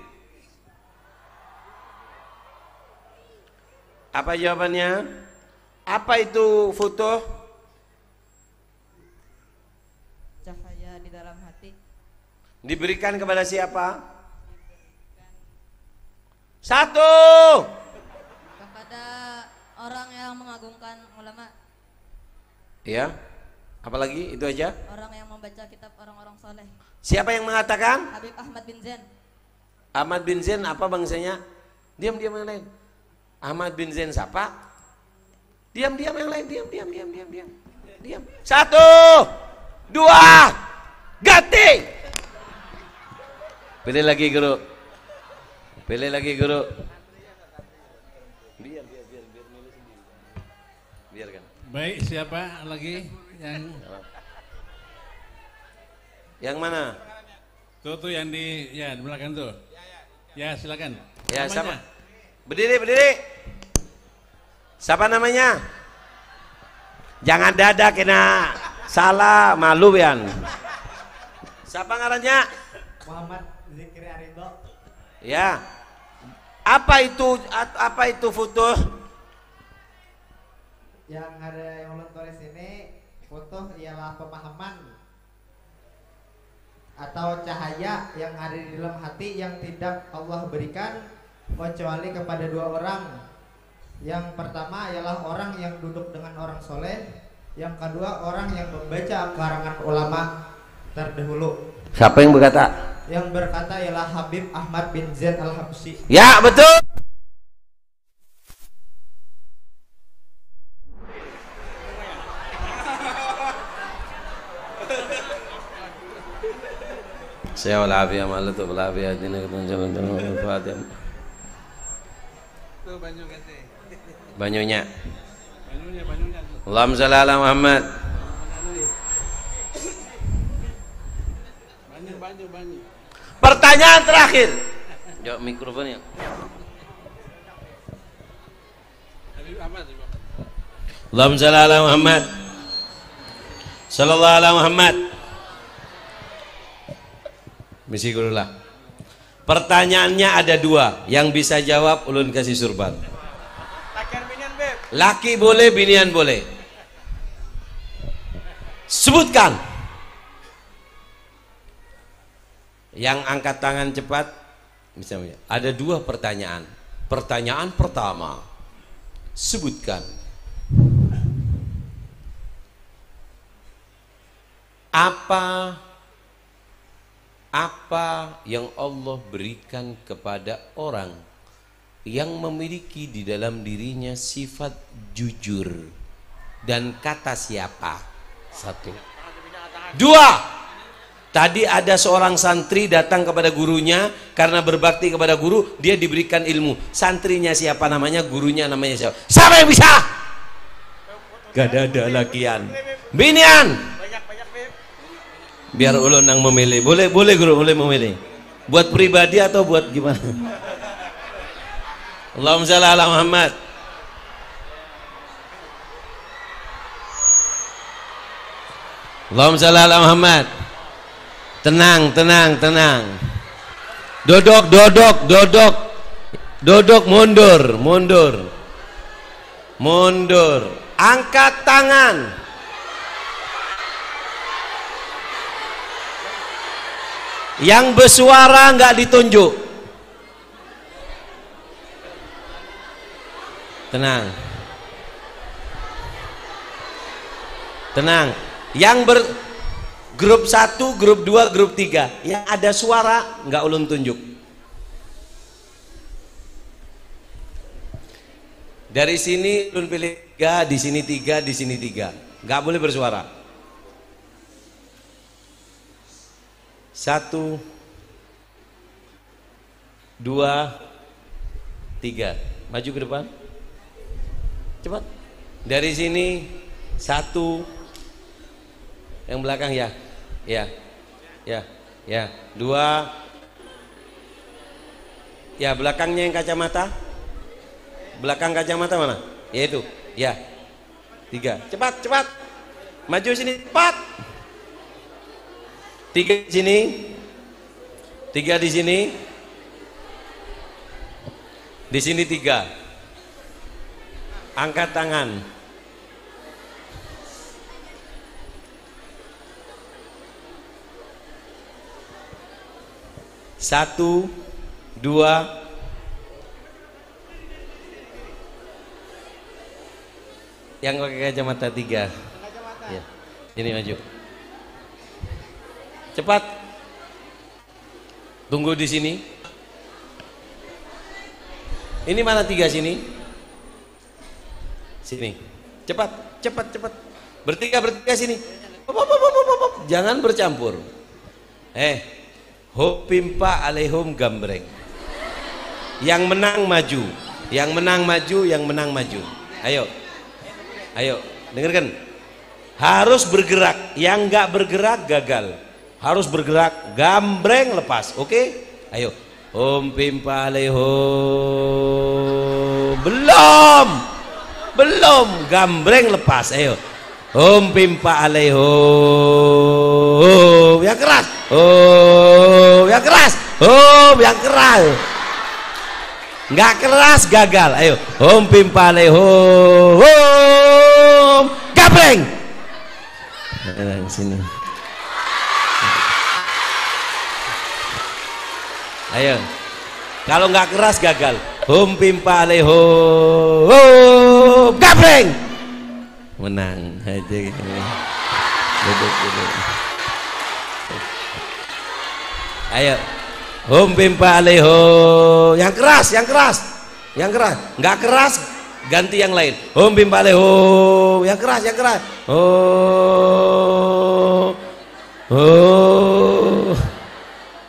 Speaker 4: Apa jawabannya? Apa itu foto?
Speaker 5: Cahaya di dalam hati.
Speaker 4: Diberikan kepada siapa? Satu.
Speaker 5: Kepada orang yang mengagungkan ulama.
Speaker 4: Ya. Apalagi itu aja?
Speaker 5: Orang yang membaca kitab orang-orang soleh.
Speaker 4: Siapa yang mengatakan?
Speaker 5: Habib Ahmad bin Zain.
Speaker 4: Ahmad bin Zain apa bangsanya? Diam, diam yang lain. Ahmad bin Zain siapa? Diam, diam yang lain, diam, diam, diam, diam, diam, diam. Satu, dua, ganti. Pilih lagi guru. Pilih lagi guru. Biar, biar, biar, biar milih sendiri. Biarkan.
Speaker 2: Baik, siapa lagi yang?
Speaker 4: Yang mana?
Speaker 2: Tuh tuh yang di, ya di belakang tuh. Ya silakan.
Speaker 4: Ya,
Speaker 2: Namanya?
Speaker 4: siapa? Berdiri, berdiri. Siapa namanya? Jangan dadak kena salah, malu pian. Siapa ngarannya?
Speaker 1: Muhammad Zikri Arido.
Speaker 4: Ya. Apa itu apa itu foto?
Speaker 1: Yang ada yang ulun tulis ini, foto ialah pemahaman atau cahaya yang ada di dalam hati yang tidak Allah berikan kecuali kepada dua orang. Yang pertama ialah orang yang duduk dengan orang soleh. Yang kedua orang yang membaca karangan ulama terdahulu.
Speaker 4: Siapa yang berkata?
Speaker 1: Yang berkata ialah Habib Ahmad bin Zain Al-Habsyi.
Speaker 4: Ya betul. Sehat walafiat malah tu walafiat ini kita jalan jalan Fatihah. Banyunya. Allahumma shalli ala Muhammad. Pertanyaan terakhir. Jawab mikrofonnya. Allahumma shalli ala Muhammad. Sallallahu ala Muhammad. Misi gurulah. Pertanyaannya ada dua. Yang bisa jawab ulun kasih surban. Laki boleh, binian boleh. Sebutkan. Yang angkat tangan cepat. Misalnya, ada dua pertanyaan. Pertanyaan pertama, sebutkan apa apa yang Allah berikan kepada orang yang memiliki di dalam dirinya sifat jujur, dan kata siapa? Satu. Dua. Tadi ada seorang santri datang kepada gurunya karena berbakti kepada guru, dia diberikan ilmu. Santrinya siapa namanya? Gurunya namanya siapa? Siapa yang bisa? Gak ada lakian. Binian. Biar ulun yang memilih. Boleh, boleh guru, boleh memilih. Buat pribadi atau buat gimana? Allahumma shalli ala Muhammad. Allahumma shalli ala Muhammad. Tenang, tenang, tenang. Dodok, dodok, dodok. Dodok, mundur, mundur. Mundur. Angkat tangan. Yang bersuara nggak ditunjuk. Tenang. Tenang. Yang ber grup satu, grup dua, grup tiga, yang ada suara nggak ulun tunjuk. Dari sini ulun pilih tiga, di sini tiga, di sini tiga, nggak boleh bersuara. Satu, dua, tiga, maju ke depan, cepat. Dari sini satu, yang belakang ya. Ya, ya, ya, dua, ya belakangnya yang kacamata, belakang kacamata mana? Ya itu, ya, tiga, cepat, cepat, maju sini, cepat, tiga di sini, tiga di sini, di sini tiga, angkat tangan. Satu, dua, yang pakai kacamata tiga. Ya. Ini maju. Cepat. Tunggu di sini. Ini mana tiga sini? Sini. Cepat, cepat, cepat. Bertiga, bertiga sini. Jangan bercampur. Eh. Hopimpa alaihum gambreng. Yang menang maju, yang menang maju, yang menang maju. Ayo, ayo, dengarkan. Harus bergerak. Yang nggak bergerak gagal. Harus bergerak, gambreng lepas. Oke? Okay? Ayo. Hopimpa alaihum. Belum, belum. Gambreng lepas. Ayo. Hopimpa alaihum. Yang keras. Oh, yang keras. Oh, yang keras. Nggak keras gagal. Ayo. Hom pimpale hom. Gabreng. Nah, sini. Ayo. Kalau nggak keras gagal. Hom pimpale hom. Gabreng. Menang aja gitu. Duduk, duduk. Ayo, hum pimpa aleho, yang keras, yang keras, yang keras, nggak keras, ganti yang lain. Hum pimpa aleho, yang keras, yang keras. Oh, oh,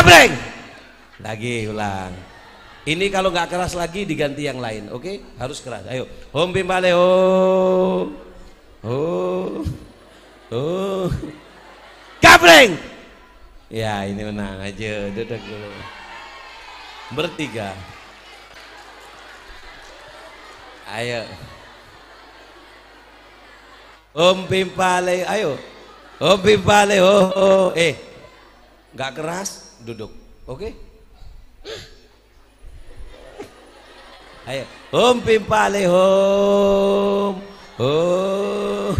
Speaker 4: Gabreng. Lagi ulang. Ini kalau nggak keras lagi diganti yang lain, oke? Okay? Harus keras. Ayo. Om pimpale om. Oh. Oh. Gabreng. Ya, ini menang aja. Duduk dulu. Bertiga. Ayo. Om pimpale, ayo. Om pimpale, oh, oh. Eh, nggak keras, duduk, oke? Okay? Ayo, om pimpale, om, om,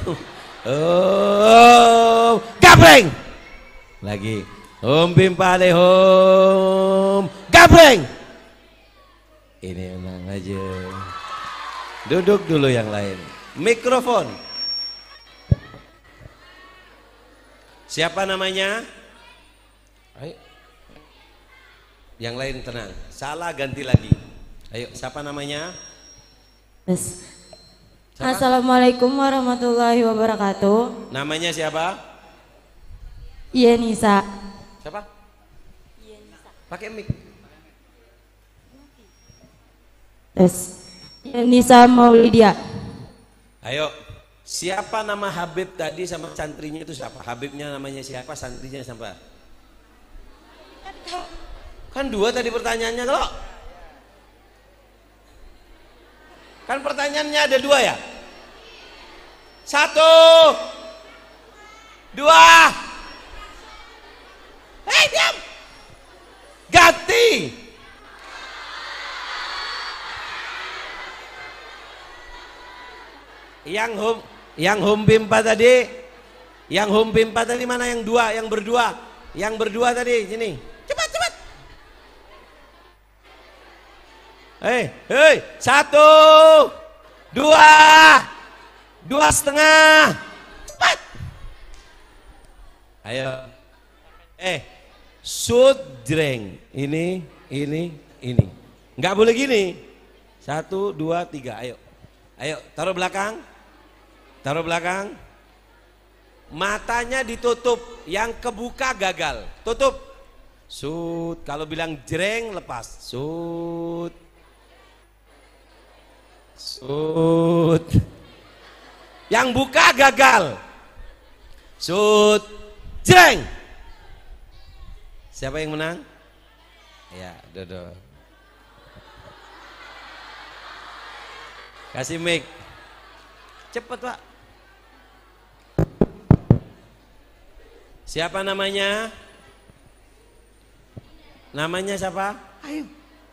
Speaker 4: om, gabreng. Lagi, om pimpale, om, gabreng. Ini menang aja. Duduk dulu yang lain. Mikrofon. Siapa namanya? Ayo. Yang lain tenang. Salah ganti lagi. Ayo, siapa namanya?
Speaker 5: Yes. Assalamualaikum warahmatullahi wabarakatuh.
Speaker 4: Namanya siapa?
Speaker 5: Iya Nisa.
Speaker 4: Siapa? Iya Nisa. Pakai mic.
Speaker 5: Yes. Iya Nisa Maulidia.
Speaker 4: Ayo. Siapa nama Habib tadi sama santrinya itu siapa? Habibnya namanya siapa? Santrinya siapa? Kan dua tadi pertanyaannya kalau. Kan pertanyaannya ada dua ya? Satu, dua. Hei diam. Ganti. Yang hum, yang hum bimpa tadi, yang hum bimpa tadi mana? Yang dua, yang berdua, yang berdua tadi sini. Cepat cepat. Hei hei, satu, dua, dua setengah. Cepat. Ayo. Eh, sudreng. Ini, ini, ini. Nggak boleh gini. Satu, dua, tiga. Ayo. Ayo, taruh belakang. Taruh belakang. Matanya ditutup. Yang kebuka gagal. Tutup. Sud. Kalau bilang jreng lepas. Sud. Sud. Yang buka gagal. Sud. Jreng. Siapa yang menang? Ya, Dodo. Kasih mic. Cepat, Pak. Siapa namanya? Namanya siapa? Ayo.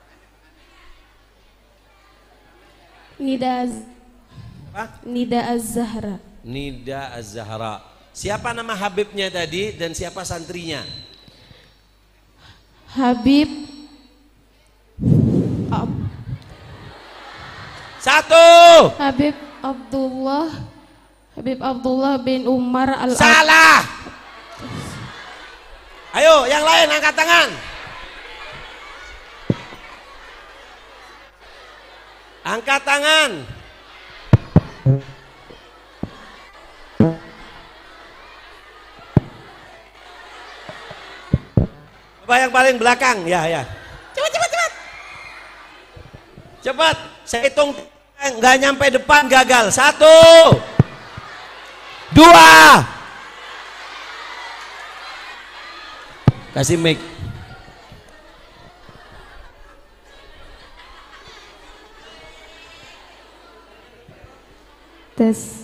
Speaker 5: Nida Az
Speaker 4: Apa?
Speaker 5: Nida Az-Zahra.
Speaker 4: Nida Az-Zahra. Siapa nama Habibnya tadi dan siapa santrinya?
Speaker 5: Habib Ab
Speaker 4: Satu.
Speaker 5: Habib Abdullah Habib Abdullah bin Umar al
Speaker 4: Salah. Ayo, yang lain angkat tangan. Angkat tangan. Coba yang paling belakang, ya ya. Cepat cepat cepat. Cepat, saya hitung nggak nyampe depan gagal. Satu, dua. Kasih mic.
Speaker 5: Tes.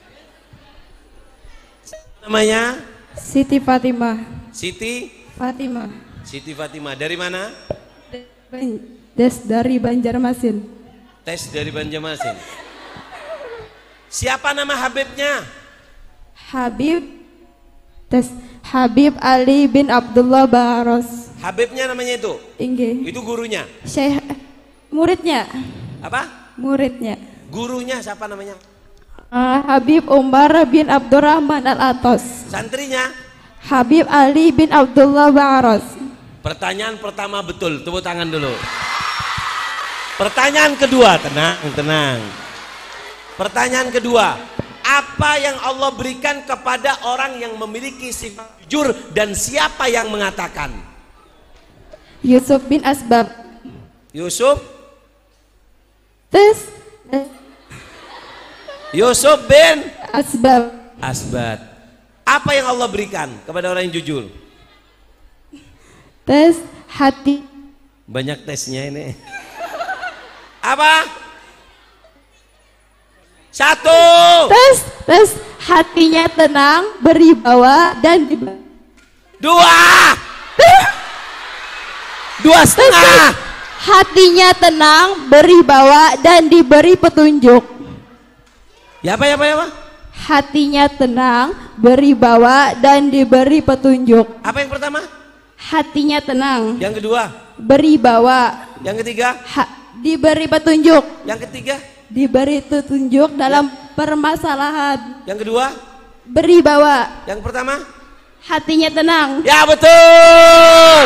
Speaker 4: Namanya?
Speaker 5: Siti Fatimah.
Speaker 4: Siti?
Speaker 5: Fatimah.
Speaker 4: Siti Fatimah. Dari mana?
Speaker 5: Des dari Banjarmasin.
Speaker 4: Tes dari Banjarmasin. Siapa nama Habibnya?
Speaker 5: Habib Tes Habib Ali bin Abdullah Baros.
Speaker 4: Habibnya namanya itu?
Speaker 5: Inggih.
Speaker 4: Itu gurunya?
Speaker 5: Syekh muridnya.
Speaker 4: Apa?
Speaker 5: Muridnya.
Speaker 4: Gurunya siapa namanya?
Speaker 5: Uh, Habib Umar bin Abdurrahman Al-Atos.
Speaker 4: Santrinya?
Speaker 5: Habib Ali bin Abdullah Baros.
Speaker 4: Pertanyaan pertama betul, tepuk tangan dulu. Pertanyaan kedua, tenang, tenang. Pertanyaan kedua, apa yang Allah berikan kepada orang yang memiliki sifat jujur dan siapa yang mengatakan?
Speaker 5: Yusuf bin Asbab.
Speaker 4: Yusuf
Speaker 5: Tes
Speaker 4: Yusuf bin
Speaker 5: Asbab.
Speaker 4: Asbat. Apa yang Allah berikan kepada orang yang jujur?
Speaker 5: Tes hati.
Speaker 4: Banyak tesnya ini. Apa? Satu.
Speaker 5: Tes tes hatinya tenang, beribawa dan di
Speaker 4: Dua. Dua setengah.
Speaker 5: hatinya tenang, beribawa dan diberi petunjuk.
Speaker 4: Ya apa ya apa ya apa?
Speaker 5: Hatinya tenang, beribawa dan diberi petunjuk.
Speaker 4: Apa yang pertama?
Speaker 5: Hatinya tenang,
Speaker 4: Yang kedua?
Speaker 5: beribawa,
Speaker 4: Yang ketiga?
Speaker 5: ha- diberi petunjuk,
Speaker 4: Yang ketiga?
Speaker 5: diberi petunjuk dalam permasalahan.
Speaker 4: Yang kedua?
Speaker 5: Beribawa,
Speaker 4: Yang pertama?
Speaker 5: hatinya tenang.
Speaker 4: Ya betul.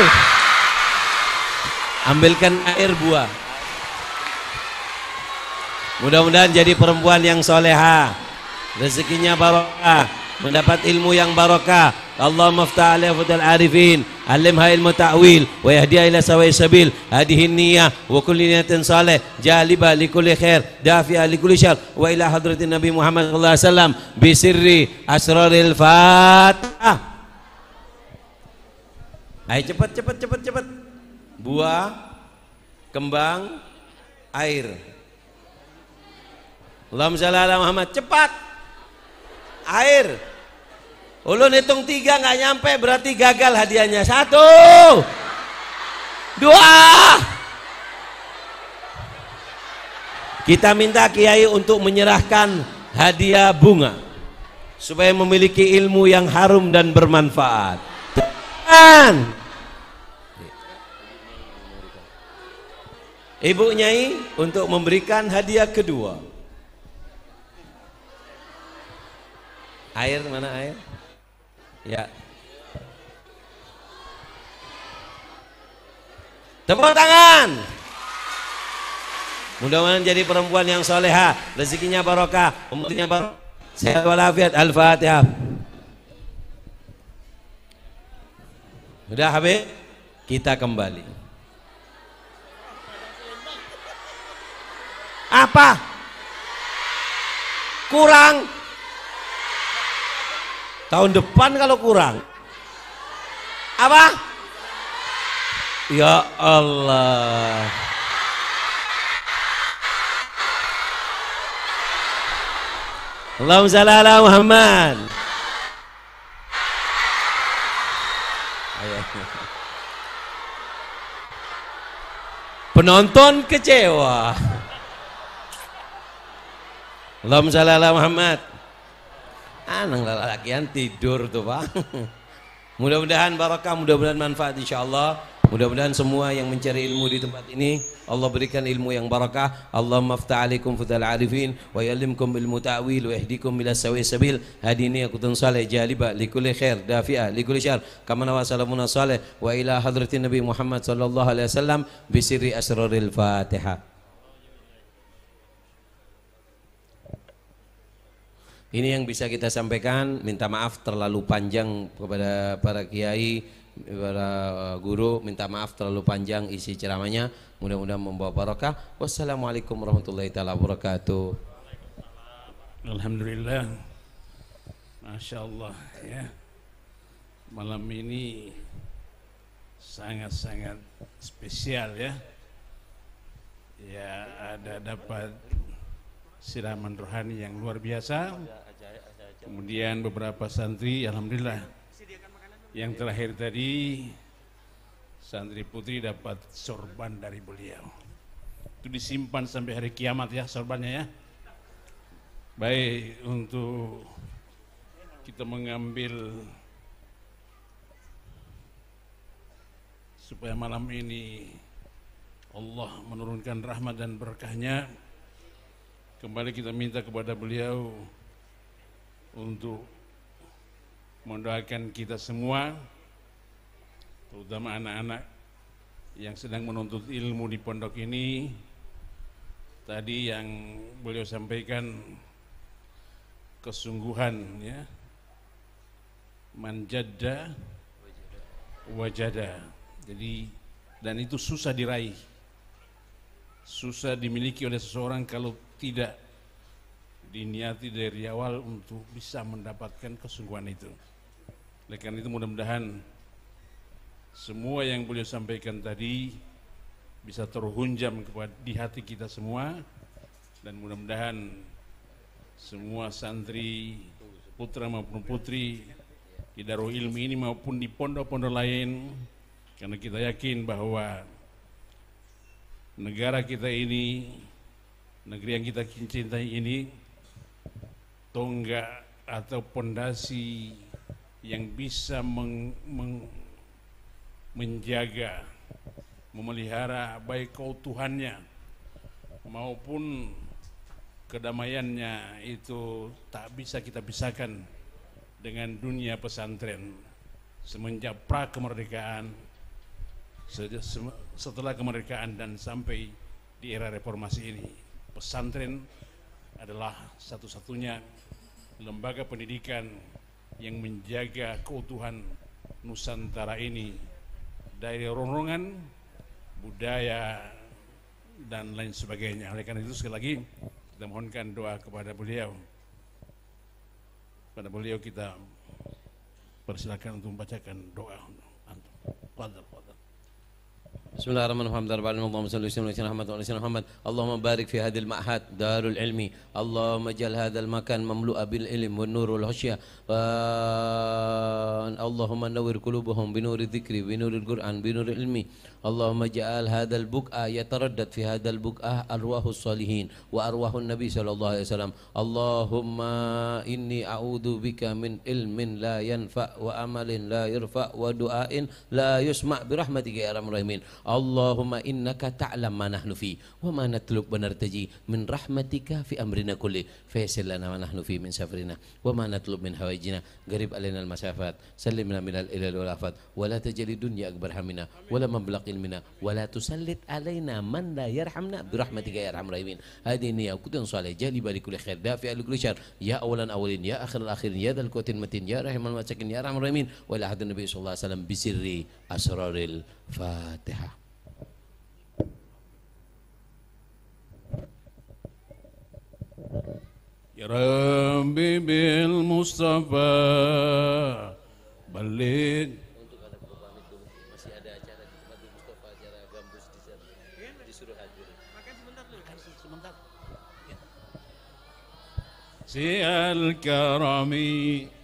Speaker 4: Ambilkan air buah. Mudah-mudahan jadi perempuan yang soleha, rezekinya barokah, mendapat ilmu yang barokah. Allahumma ftah alaiha fudal arifin, alimha ilmu ta'wil, wa yahdiha ila sawai sabil, hadihin niyah, wa kulli niyatin salih, jalibah li kulli khair, dafi'ah li kulli syar, wa ila hadratin Nabi Muhammad sallallahu alaihi wasallam, bisirri asraril fatihah. Ayo cepat cepat cepat cepat. Buah, kembang, air. Allahumma shalli ala Muhammad. Cepat. Air. Ulun hitung tiga nggak nyampe berarti gagal hadiahnya. Satu, dua. Kita minta kiai untuk menyerahkan hadiah bunga supaya memiliki ilmu yang harum dan bermanfaat. Dan Ibu Nyai untuk memberikan hadiah kedua. Air mana air? Ya. Tepuk tangan. Mudah-mudahan jadi perempuan yang soleha, rezekinya barokah, umurnya barokah, sehat walafiat. Al-Fatihah. Sudah habis? Kita kembali. Apa? Kurang? Tahun depan kalau kurang. Apa? Ya Allah. Allahumma shalli ala Muhammad. Penonton kecewa. Allahumma shalli ala Muhammad. Anang lalakian tidur tuh Pak. Mudah-mudahan barakah, mudah-mudahan manfaat insyaallah. Mudah-mudahan semua yang mencari ilmu di tempat ini Allah berikan ilmu yang barakah. Allahumma aftah alaikum futal arifin wa yallimkum ilmu ta'wil wa yahdikum ila sawi sabil. Hadini akutun salih jalibah likulli khair dafi'ah likulli syar kama nawa salamuna salih wa ila hadratin Nabi Muhammad sallallahu alaihi wasallam bisirri asraril Fatihah. Ini yang bisa kita sampaikan. Minta maaf terlalu panjang kepada para kiai, para guru. Minta maaf terlalu panjang isi ceramahnya. Mudah-mudahan membawa barakah. Wassalamualaikum warahmatullahi wabarakatuh.
Speaker 2: Alhamdulillah. Masya Allah ya. Malam ini sangat-sangat spesial ya. Ya, ada dapat siraman rohani yang luar biasa. Kemudian beberapa santri, alhamdulillah. Yang terakhir tadi santri putri dapat sorban dari beliau. Itu disimpan sampai hari kiamat ya sorbannya ya. Baik, untuk kita mengambil supaya malam ini Allah menurunkan rahmat dan berkahnya. Kembali kita minta kepada beliau untuk mendoakan kita semua, terutama anak-anak yang sedang menuntut ilmu di pondok ini. Tadi yang beliau sampaikan kesungguhan ya, manjadda wajada. Jadi dan itu susah diraih, susah dimiliki oleh seseorang kalau tidak diniati dari awal untuk bisa mendapatkan kesungguhan itu. Oleh karena itu mudah-mudahan semua yang beliau sampaikan tadi bisa terhunjam kepada di hati kita semua, dan mudah-mudahan semua santri putra maupun putri di Darul Ilmi ini maupun di pondok-pondok lain, karena kita yakin bahwa negara kita ini, negeri yang kita cintai ini, tonggak atau pondasi yang bisa meng, meng, menjaga, memelihara baik keutuhannya maupun kedamaiannya itu tak bisa kita pisahkan dengan dunia pesantren. Semenjak pra kemerdekaan, setelah kemerdekaan dan sampai di era reformasi ini, pesantren adalah satu-satunya lembaga pendidikan yang menjaga keutuhan Nusantara ini dari rongrongan budaya dan lain sebagainya. Oleh karena itu sekali lagi kita mohonkan doa kepada beliau. Pada beliau kita persilakan untuk membacakan doa antum. Fadhal, fadhal.
Speaker 6: بسم الله الرحمن الرحيم اللهم صل وسلم على سيدنا محمد وعلى سيدنا محمد اللهم بارك في هذه المعهد دار العلم اللهم اجعل هذا المكان مملوء بالعلم والنور والخشية اللهم نور قلوبهم بنور الذكر بنور القرآن بنور العلم اللهم اجعل هذا البقعة يتردد في هذا البقعة أرواح الصالحين وأرواح النبي صلى الله عليه وسلم اللهم إني أعوذ بك من علم لا ينفع وعمل لا يرفع ودعاء لا يسمع برحمتك يا أرحم الراحمين اللهم إنك تعلم ما نحن فيه وما نطلب ونرتجي من رحمتك في أمرنا كله فيسر لنا ما نحن فيه من سفرنا وما نطلب من حوائجنا قرب علينا المسافات سلمنا من الإلل والآفات ولا تجعل الدنيا أكبر همنا ولا مبلغ علمنا ولا تسلط علينا من لا يرحمنا برحمتك يا أرحم الراحمين هذه النية وكتن صالح جالبة لكل خير دافع لكل شر يا أولا أولين يا آخر الآخرين يا ذا القوة المتين يا رحم المساكين يا أرحم الراحمين وإلى عهد النبي صلى الله عليه وسلم بسر أسرار الفاتحة.
Speaker 2: Ya Rabbi bil Mustafa balik.
Speaker 6: Untuk ada pamit dulu, masih ada acara di tempat Mustafa, acara gambus di sana. Disuruh hadir.
Speaker 7: Makan sebentar dulu.
Speaker 2: Sebentar. Si al-karami